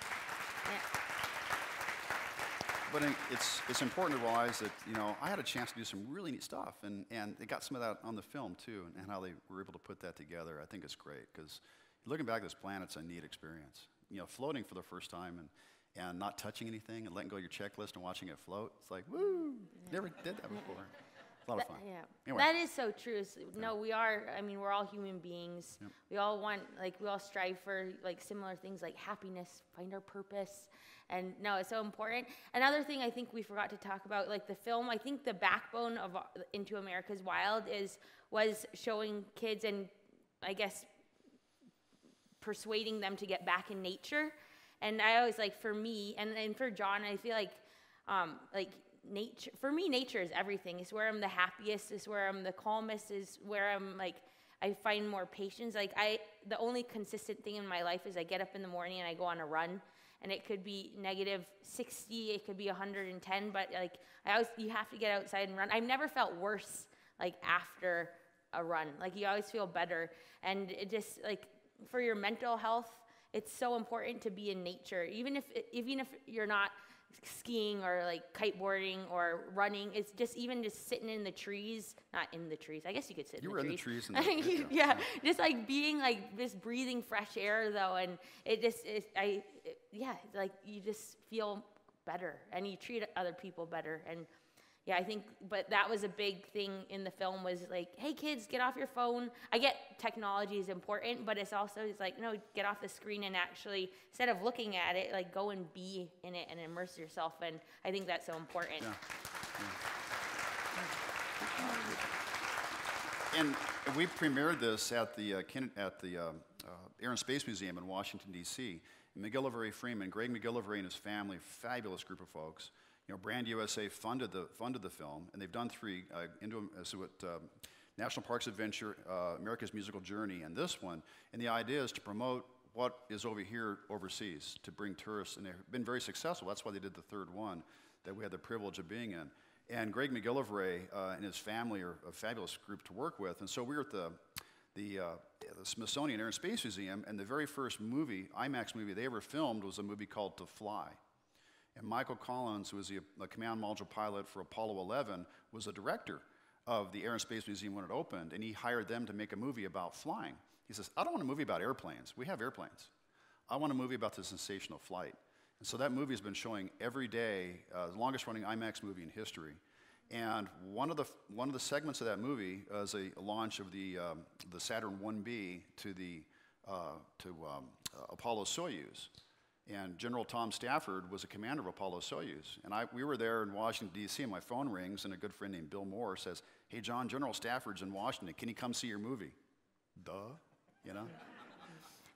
But it's important to realize that, I had a chance to do some really neat stuff, and they got some of that on the film, too, and how they were able to put that together. I think it's great, because looking back at this planet's a neat experience. Floating for the first time and not touching anything and letting go of your checklist and watching it float. It's like, woo! Never did that before. It's a lot of fun. Yeah. Anyway. That is so true. No, we are, we're all human beings. Yep. We all want, we all strive for, similar things like happiness, find our purpose. And no, it's so important. Another thing I think we forgot to talk about, the film, I think the backbone of Into America's Wild was showing kids and, I guess, persuading them to get back in nature. And I always, for me, and for John, I feel nature, for me, nature is everything. It's where I'm the happiest, it's where I'm the calmest, is where I'm I find more patience. The only consistent thing in my life is I get up in the morning and I go on a run, and it could be -60, it could be 110, but you have to get outside and run. I've never felt worse after a run. You always feel better, and it just for your mental health, it's so important to be in nature. Even if you're not skiing or kiteboarding or running, it's just just sitting in the trees, not in the trees. I guess you could sit in the trees. You were in the trees. Yeah, just being just breathing fresh air though, and it just you just feel better and you treat other people better. And yeah, I think, but that was a big thing in the film was hey kids, get off your phone. I get technology is important, but it's also, no, get off the screen and actually, instead of looking at it, go and be in it and immerse yourself. And I think that's so important. Yeah. And we premiered this at the Air and Space Museum in Washington, D.C. McGillivray Freeman, Greg McGillivray and his family, fabulous group of folks. Brand USA funded the film, and they've done 3 National Parks Adventure, America's Musical Journey, and this one. And the idea is to promote what is over here overseas, to bring tourists, and they've been very successful. That's why they did the 3rd one that we had the privilege of being in. And Greg McGillivray and his family are a fabulous group to work with. And so we were at the Smithsonian Air and Space Museum, and the very first IMAX movie they ever filmed was a movie called To Fly. And Michael Collins, who was a command module pilot for Apollo 11, was the director of the Air and Space Museum when it opened, and he hired them to make a movie about flying. He says, I don't want a movie about airplanes. We have airplanes. I want a movie about the sensational flight. And so that movie has been showing every day, the longest running IMAX movie in history. And one of the segments of that movie is a launch of the Saturn 1B to Apollo Soyuz. And General Tom Stafford was a commander of Apollo Soyuz. And we were there in Washington, D.C., and my phone rings, and a good friend named Bill Moore says, hey, John, General Stafford's in Washington. Can he come see your movie? Duh,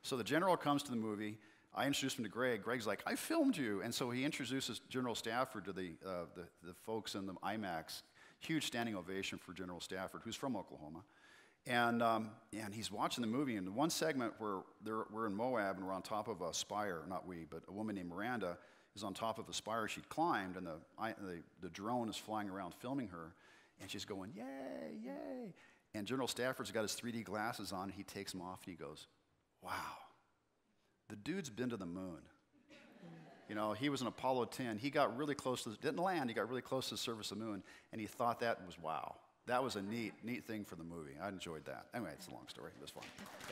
So the general comes to the movie. I introduced him to Greg. Greg's like, I filmed you. And so he introduces General Stafford to the folks in the IMAX. Huge standing ovation for General Stafford, who's from Oklahoma. And he's watching the movie. And one segment where we're in Moab and we're on top of a spire, not we, but a woman named Miranda is on top of a spire she'd climbed, and the drone is flying around filming her. And she's going, yay, yay. And General Stafford's got his 3D glasses on. And he takes them off and he goes, wow. The dude's been to the moon. You know, he was in Apollo 10. He got really close to, didn't land, he got really close to the surface of the moon, and he thought that was wow. That was a neat thing for the movie. I enjoyed that. Anyway, it's a long story. It was fun. So.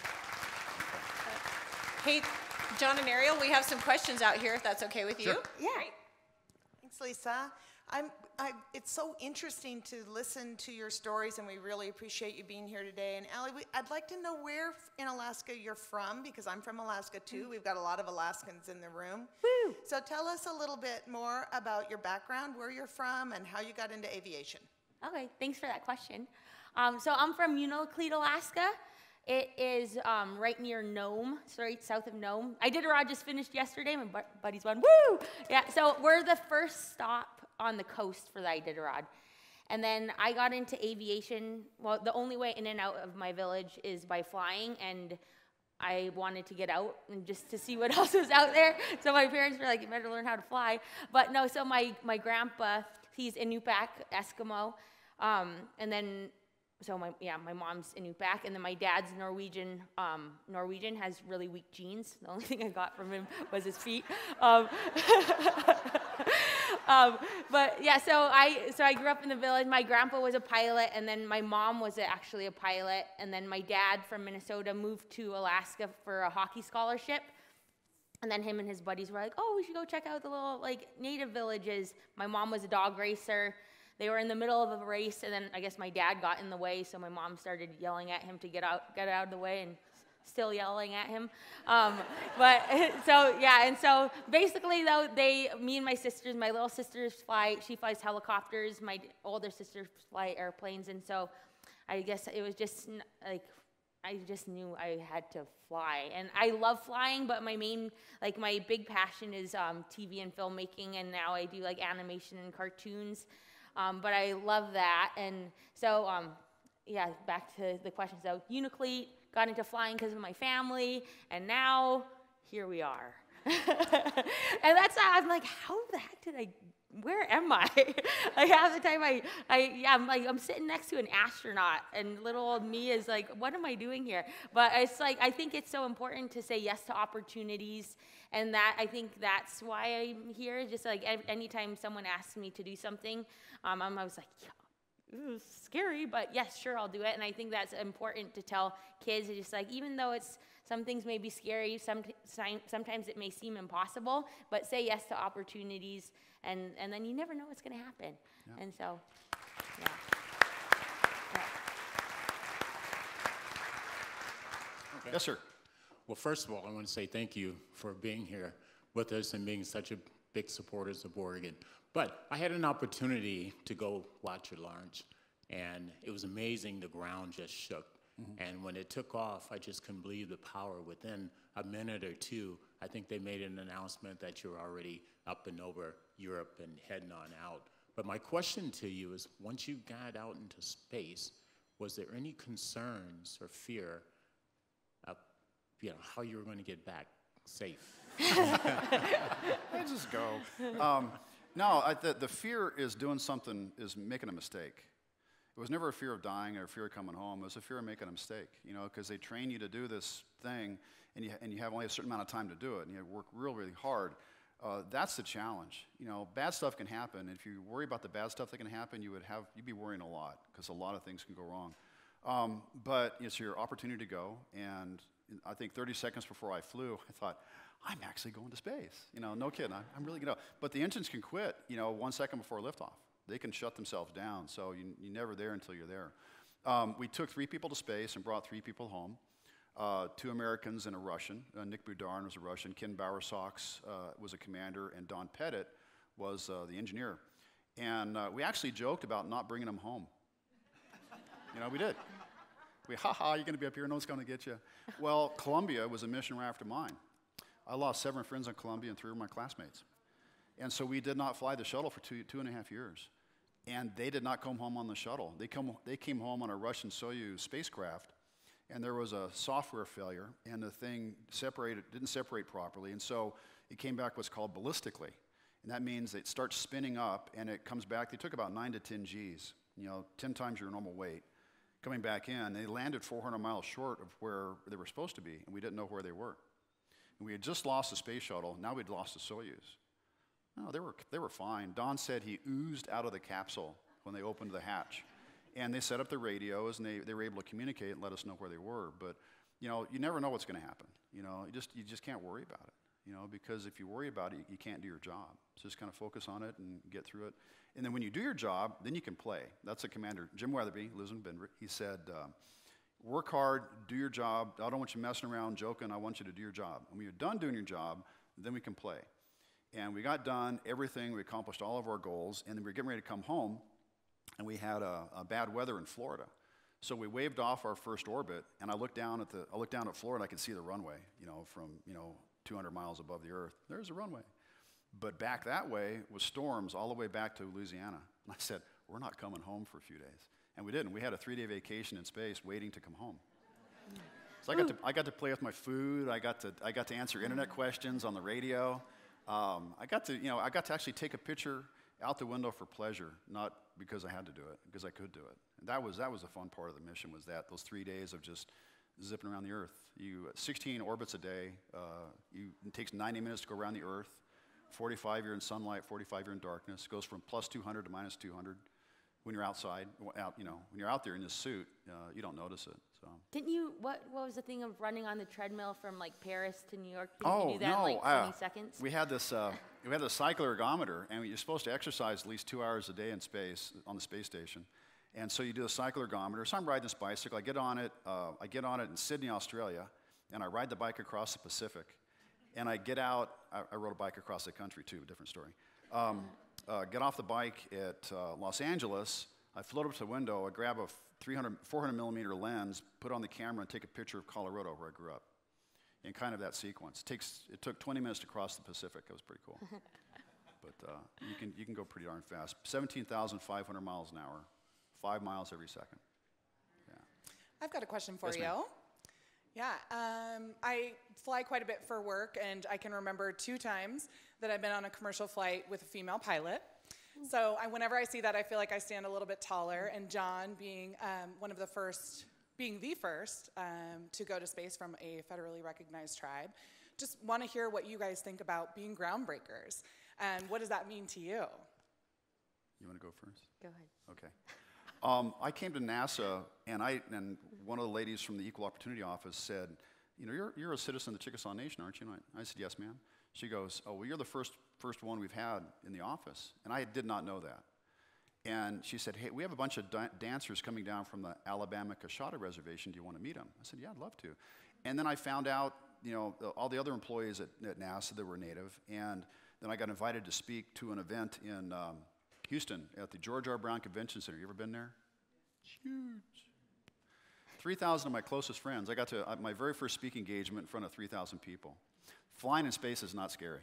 Hey, John and Ariel, we have some questions out here, if that's okay with you. Sure. Yeah. Thanks, Lisa. It's so interesting to listen to your stories, and we really appreciate you being here today. And Allie, I'd like to know where in Alaska you're from, because I'm from Alaska too. We've got a lot of Alaskans in the room. Woo! So tell us a little bit more about your background, where you're from, and how you got into aviation. Okay, thanks for that question. So I'm from Unalakleet, Alaska. It is right near Nome, so right south of Nome. Iditarod just finished yesterday. My buddies won, woo! Yeah, so we're the first stop on the coast for the Iditarod. And then I got into aviation. Well, the only way in and out of my village is by flying, and I wanted to get out and just to see what else was out there. So my parents were like, you better learn how to fly. But no, so my grandpa, he's Inupiaq, Eskimo. And then, so my mom's Inupiaq, and then my dad's Norwegian. Norwegian has really weak genes. The only thing I got from him was his feet. But yeah, so I grew up in the village. My grandpa was a pilot, and then my mom was actually a pilot, and then my dad from Minnesota moved to Alaska for a hockey scholarship. And then him and his buddies were like, oh, we should go check out the little native villages. My mom was a dog racer. They were in the middle of a race, and then I guess my dad got in the way, so my mom started yelling at him to get out of the way, and still yelling at him. But so yeah, and so basically though, me and my sisters, my little sisters she flies helicopters. My older sisters fly airplanes, and so I guess it was just like I just knew I had to fly, and I love flying. But my big passion is TV and filmmaking, and now I do animation and cartoons. But I love that, and so yeah, back to the question. So Unalakleet, got into flying because of my family, and now here we are. And I'm like, how the heck where am I? Half the time I'm sitting next to an astronaut, and little old me is like, what am I doing here? But it's I think it's so important to say yes to opportunities, and I think that's why I'm here. Just anytime someone asks me to do something, I'm always like, yeah. Ooh, scary, but yes, sure, I'll do it. And I think that's important to tell kids. It's just even though some things may be scary, sometimes it may seem impossible, but say yes to opportunities, and then you never know what's going to happen. Yeah. And so, yeah. Okay. Yes, sir. Well, first of all, I want to say thank you for being here with us and being such a big supporters of Oregon. But I had an opportunity to go watch your launch, and it was amazing. The ground just shook. Mm-hmm. And when it took off, I just couldn't believe the power. Within a minute or two, I think they made an announcement that you're already up and over Europe and heading on out. But my question to you is, once you got out into space, was there any concerns or fear of how you were going to get back safe? Let's just go. No, the fear is is making a mistake. It was never a fear of dying or a fear of coming home. It was a fear of making a mistake, because they train you to do this thing, and you have only a certain amount of time to do it, and you work really hard. That's the challenge. Bad stuff can happen. If you worry about the bad stuff that can happen, you'd be worrying a lot, because a lot of things can go wrong. But it's your opportunity to go, and I think 30 seconds before I flew, I thought, I'm actually going to space. No kidding. I'm really going to. But the engines can quit, 1 second before liftoff. They can shut themselves down, so you're never there until you're there. We took 3 people to space and brought 3 people home, 2 Americans and a Russian. Nick Budarn was a Russian. Ken Bowersox was a commander, and Don Pettit was the engineer. And we actually joked about not bringing them home. We did. Ha-ha, you're going to be up here, no one's going to get you. Well, Columbia was a mission right after mine. I lost 7 friends in Columbia and 3 of my classmates. And so we did not fly the shuttle for 2.5 years. And they did not come home on the shuttle. They came home on a Russian Soyuz spacecraft, and there was a software failure, and the thing didn't separate properly, and so it came back what's called ballistically. And that means it starts spinning up, and it comes back. They took about 9 to 10 Gs, 10 times your normal weight. Coming back in, they landed 400 miles short of where they were supposed to be, and we didn't know where they were. And we had just lost the space shuttle. Now we'd lost the Soyuz. No, they were fine. Don said he oozed out of the capsule when they opened the hatch. And they set up the radios, and they were able to communicate and let us know where they were. But, you never know what's going to happen. You just can't worry about it, because if you worry about it, you can't do your job. So just kind of focus on it and get through it. And then when you do your job, then you can play. That's the commander, Jim Weatherby, lives in Benbrook. He said, work hard, do your job. I don't want you messing around, joking. I want you to do your job. And when you're done doing your job, then we can play. And we got done everything. We accomplished all of our goals. And then we were getting ready to come home, and we had a bad weather in Florida. So we waved off our first orbit, and I looked down at Florida, and I could see the runway, from 200 miles above the Earth. There's a runway. But back that way was storms all the way back to Louisiana. And I said, we're not coming home for a few days. And we didn't. We had a 3-day vacation in space waiting to come home. So I got to play with my food. I got to answer internet questions on the radio. I got to actually take a picture out the window for pleasure, not because I had to do it, because I could do it. And that was a fun part of the mission, was those 3 days of just zipping around the Earth. 16 orbits a day. It takes 90 minutes to go around the Earth. 45 you're in sunlight, 45 you're in darkness. It goes from plus 200 to minus 200. When you're outside, when you're out there in this suit, you don't notice it. So. Didn't you? What was the thing of running on the treadmill from like Paris to New York? Didn't you do that in like 20 seconds? We had this cycle ergometer, and you're supposed to exercise at least 2 hours a day in space on the space station. And so you do a cycle ergometer. So I'm riding this bicycle. I get on it in Sydney, Australia, and I ride the bike across the Pacific. And I get out. I rode a bike across the country too. Different story. Get off the bike at Los Angeles. I float up to the window. I grab a 400 millimeter lens, put on the camera, and take a picture of Colorado, where I grew up. In kind of that sequence. It took 20 minutes to cross the Pacific. It was pretty cool. But you can go pretty darn fast. 17,500 miles an hour, 5 miles every second. Yeah. I've got a question for Yes, you. ma'am. Yeah, I fly quite a bit for work, and I can remember 2 times that I've been on a commercial flight with a female pilot. So whenever I see that, I feel like I stand a little bit taller. And John, being the first to go to space from a federally recognized tribe, just want to hear what you guys think about being groundbreakers, and what does that mean to you? You want to go first? Go ahead. Okay. I came to NASA, and one of the ladies from the Equal Opportunity Office said, you're a citizen of the Chickasaw Nation, aren't you? And I said, yes, ma'am. She goes, oh, well, you're the first one we've had in the office. And I did not know that. And she said, hey, we have a bunch of dancers coming down from the Alabama Coshada Reservation. Do you want to meet them? I said, yeah, I'd love to. And then I found out, all the other employees at NASA that were Native. And then I got invited to speak to an event in Houston at the George R. Brown Convention Center. You ever been there? It's huge. 3,000 of my closest friends. I got to my very first speaking engagement in front of 3,000 people. Flying in space is not scary.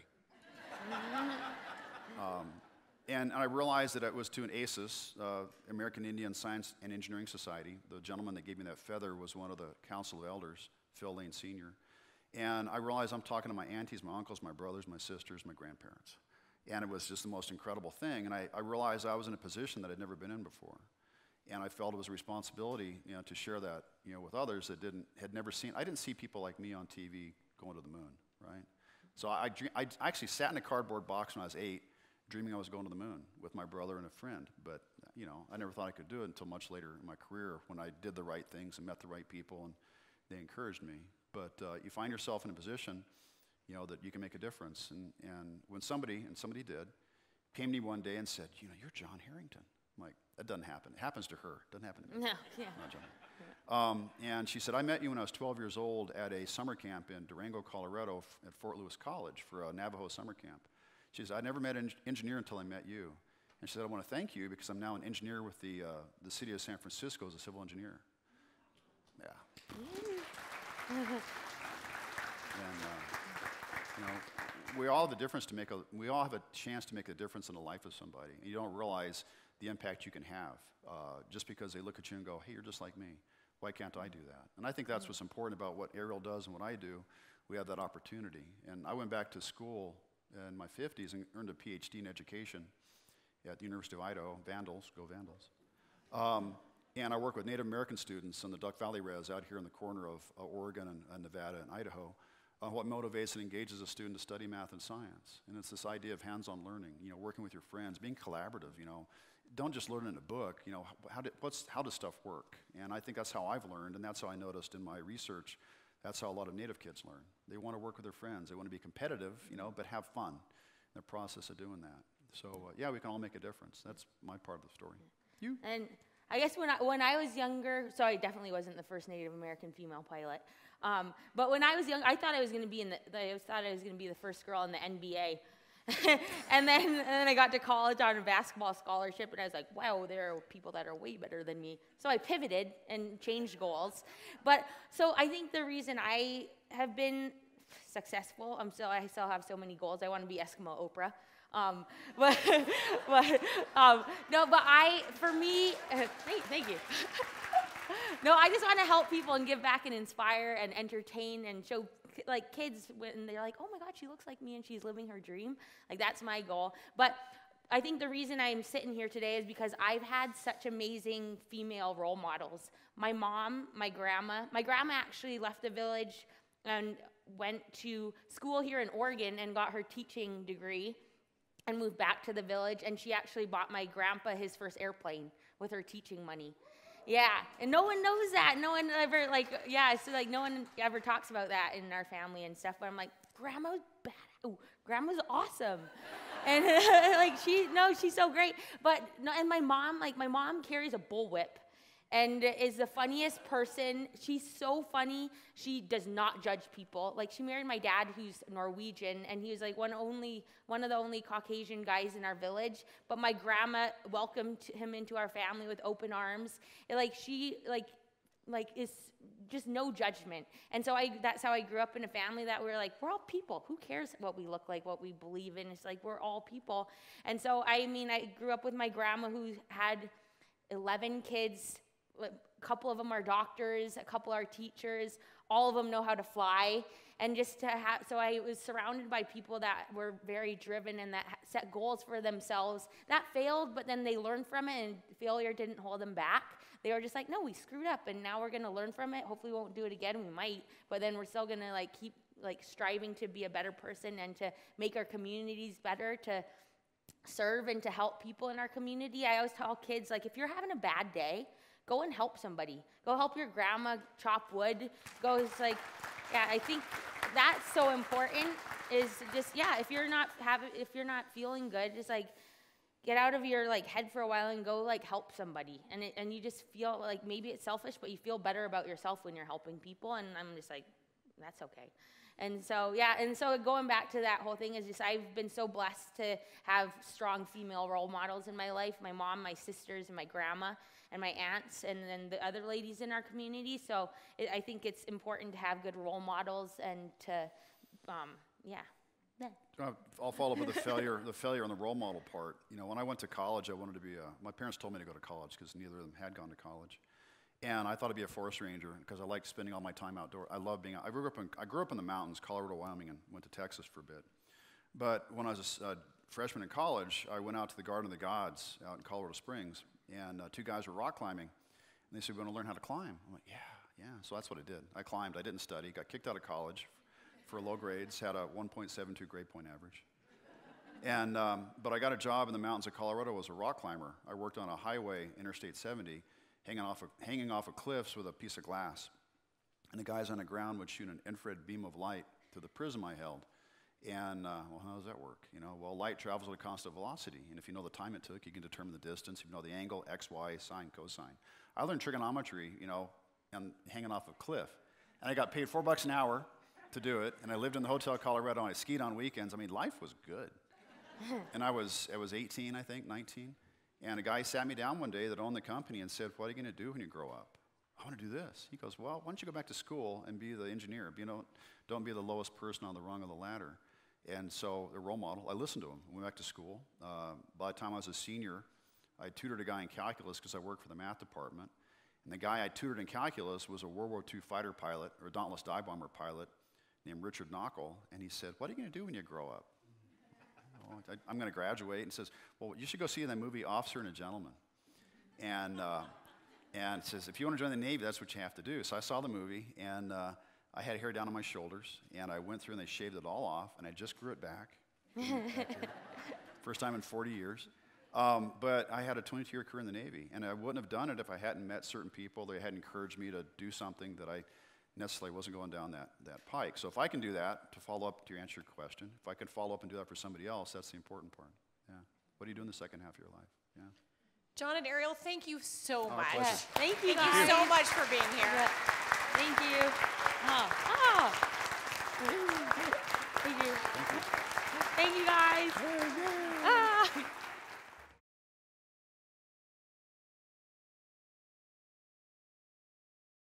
And I realized that it was to an ASIS, American Indian Science and Engineering Society. The gentleman that gave me that feather was one of the Council of Elders, Phil Lane Sr. And I realized I'm talking to my aunties, my uncles, my brothers, my sisters, my grandparents. And it was just the most incredible thing. And I realized I was in a position that I'd never been in before. And I felt it was a responsibility, to share that, with others that had never seen. I didn't see people like me on TV going to the moon, right? So I actually sat in a cardboard box when I was 8, dreaming I was going to the moon with my brother and a friend. But, I never thought I could do it until much later in my career when I did the right things and met the right people, and they encouraged me. But you find yourself in a position, that you can make a difference. And when somebody did, came to me one day and said, you're John Harrington. I'm like, that doesn't happen. It happens to her. It doesn't happen to me. No, yeah. Not John. And she said, I met you when I was 12 years old at a summer camp in Durango, Colorado at Fort Lewis College for a Navajo summer camp. She said, I never met an engineer until I met you. And she said, I want to thank you because I'm now an engineer with the city of San Francisco as a civil engineer. And we all have the difference to make we all have a chance to make a difference in the life of somebody. And you don't realize the impact you can have just because they look at you and go, hey, you're just like me. Why can't I do that? And I think that's what's important about what Ariel does and what I do. We have that opportunity. And I went back to school in my 50s and earned a PhD in education at the University of Idaho. Vandals, go Vandals. And I work with Native American students in the Duck Valley Res out here in the corner of Oregon and Nevada and Idaho. What motivates and engages a student to study math and science. And it's this idea of hands-on learning, working with your friends, being collaborative, Don't just learn in a book, how does stuff work? And I think that's how I've learned, and that's how I noticed in my research, that's how a lot of Native kids learn. They want to work with their friends. They want to be competitive, but have fun in the process of doing that. So, yeah, we can all make a difference. That's my part of the story. You? And I guess when I was younger, so I definitely wasn't the first Native American female pilot. But when I was young, I thought I was going to be the first girl in the NBA. and then I got to college on a basketball scholarship, and I was like, wow, there are people that are way better than me. So I pivoted and changed goals. But so I think the reason I have been successful, I still have so many goals. I want to be Eskimo Oprah. Thank you. No, I just want to help people and give back and inspire and entertain and show kids when they're like, oh my God, she looks like me and she's living her dream. That's my goal. But I think the reason I'm sitting here today is because I've had such amazing female role models. My mom, my grandma actually left the village and went to school here in Oregon and got her teaching degree and moved back to the village, and she actually bought my grandpa his first airplane with her teaching money. Yeah, and no one knows that. No one ever, no one ever talks about that in our family and stuff, but I'm like, Grandma's bad. Ooh, Grandma's awesome. And she's so great. But, no, and my mom carries a bullwhip and is the funniest person. She's so funny. She does not judge people. She married my dad, who's Norwegian, and he was one of the only Caucasian guys in our village. But my grandma welcomed him into our family with open arms. She is just no judgment. And so that's how I grew up in a family that we're all people. Who cares what we look like, what we believe in? It's we're all people. And so I grew up with my grandma, who had 11 kids. A couple of them are doctors, a couple are teachers, all of them know how to fly, and so I was surrounded by people that were very driven and that set goals for themselves. That failed, but then they learned from it, and failure didn't hold them back. They were just no, we screwed up, and now we're going to learn from it. Hopefully we won't do it again. We might, but then we're still going to keep striving to be a better person and to make our communities better, to serve and to help people in our community. I always tell kids, if you're having a bad day, go and help somebody. Go help your grandma chop wood. I think that's so important. Is just if you're not feeling good, just get out of your head for a while and go help somebody. And you just feel maybe it's selfish, but you feel better about yourself when you're helping people. And I'm just that's okay. And so going back to that whole thing is just I've been so blessed to have strong female role models in my life. My mom, my sisters, and my grandma, and my aunts, and then the other ladies in our community. So I think it's important to have good role models and to, I'll follow up with the failure on the role model part. When I went to college, I wanted to be my parents told me to go to college because neither of them had gone to college. And I thought I'd be a forest ranger because I liked spending all my time outdoors. I grew up in the mountains, Colorado, Wyoming, and went to Texas for a bit. But when I was a freshman in college, I went out to the Garden of the Gods out in Colorado Springs, and two guys were rock climbing. And they said, "We want to learn how to climb." I'm like, yeah. So that's what I did. I climbed. I didn't study. Got kicked out of college for low grades. Had a 1.72 grade point average. And but I got a job in the mountains of Colorado as a rock climber. I worked on a highway, Interstate 70. Hanging off of cliffs with a piece of glass. And the guys on the ground would shoot an infrared beam of light through the prism I held. And, how does that work? Light travels at a constant velocity. And if you know the time it took, you can determine the distance. If you know the angle, x, y, sine, cosine. I learned trigonometry, and hanging off a cliff. And I got paid $4 an hour to do it. And I lived in the Hotel Colorado, and I skied on weekends. Life was good. And I was 18, 19. And a guy sat me down one day that owned the company and said, "What are you going to do when you grow up?" I want to do this. He goes, well, why don't you go back to school and be the engineer? Don't be the lowest person on the rung of the ladder. And so, a role model, I listened to him. Went back to school. By the time I was a senior, I tutored a guy in calculus because I worked for the math department. And the guy I tutored in calculus was a World War II fighter pilot, or a Dauntless dive bomber pilot, named Richard Knockel. And he said, what are you going to do when you grow up? Oh, I'm going to graduate. And says, well, you should go see that movie, Officer and a Gentleman. And it says, if you want to join the Navy, that's what you have to do. So I saw the movie, and I had hair down on my shoulders, and I went through and they shaved it all off, and I just grew it back. First time in 40 years. But I had a 22-year career in the Navy, and I wouldn't have done it if I hadn't met certain people that had encouraged me to do something that I necessarily wasn't going down that pike. So if I can do that, to follow up to answer your question, if I can follow up and do that for somebody else, that's the important part. Yeah. What do you do in the second half of your life? Yeah. John and Ariel, thank you so much. pleasure. Thank you so much for being here. Thank you.